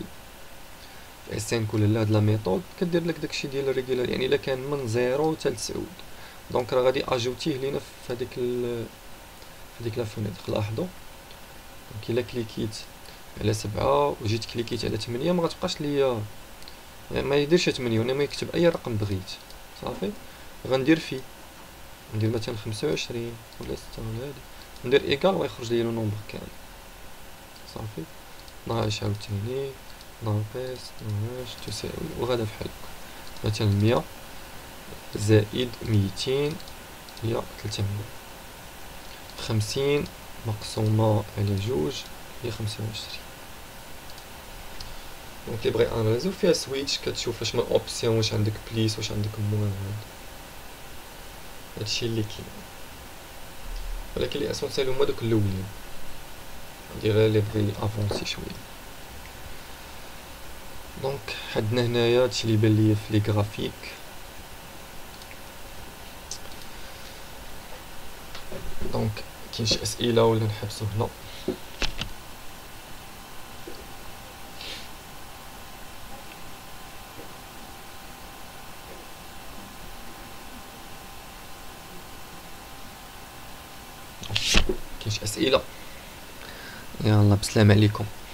اس ان ولا لا. هاد لا ميثود كدير لك داكشي ديال الريغولار، يعني الا كان من 0 حتى ل 9. دونك راه غادي اجوتيه لينا في هذيك لا فونيتر. لاحظوا دونك الا كليكيت على 7 وجيت كليكيت على 8 ما غتبقاش ليا، ما يديرش 8 وانا ما يكتب اي رقم بغيت. صافي غندير في ندير مثلا 25 ولا 6 ولا هادي، ندير ايكال ويخرج لي لو نومبر كامل. صافي ناقص عاوتاني ناقص تساوي وغادا بحال هكا. مثلا 100 زائد 200 هي 300. 50 مقسومة على 2 هي 25. دونك كيبغي ان ريزو فيها سويتش كتشوف واش من اوبسيون، واش عندك بليس، واش عندك موان. هادشي اللي كاين، ولكن لي اسونسيال هما دوك الاولين. عندي غير لي بغي افونسي شويه. دونك حدنا هنايا هادشي اللي بان ليا في لي غرافيك. دونك كاين شي اسئله ولا نحبسو هنا؟ كاين شي اسئله؟ يلا بسلام عليكم.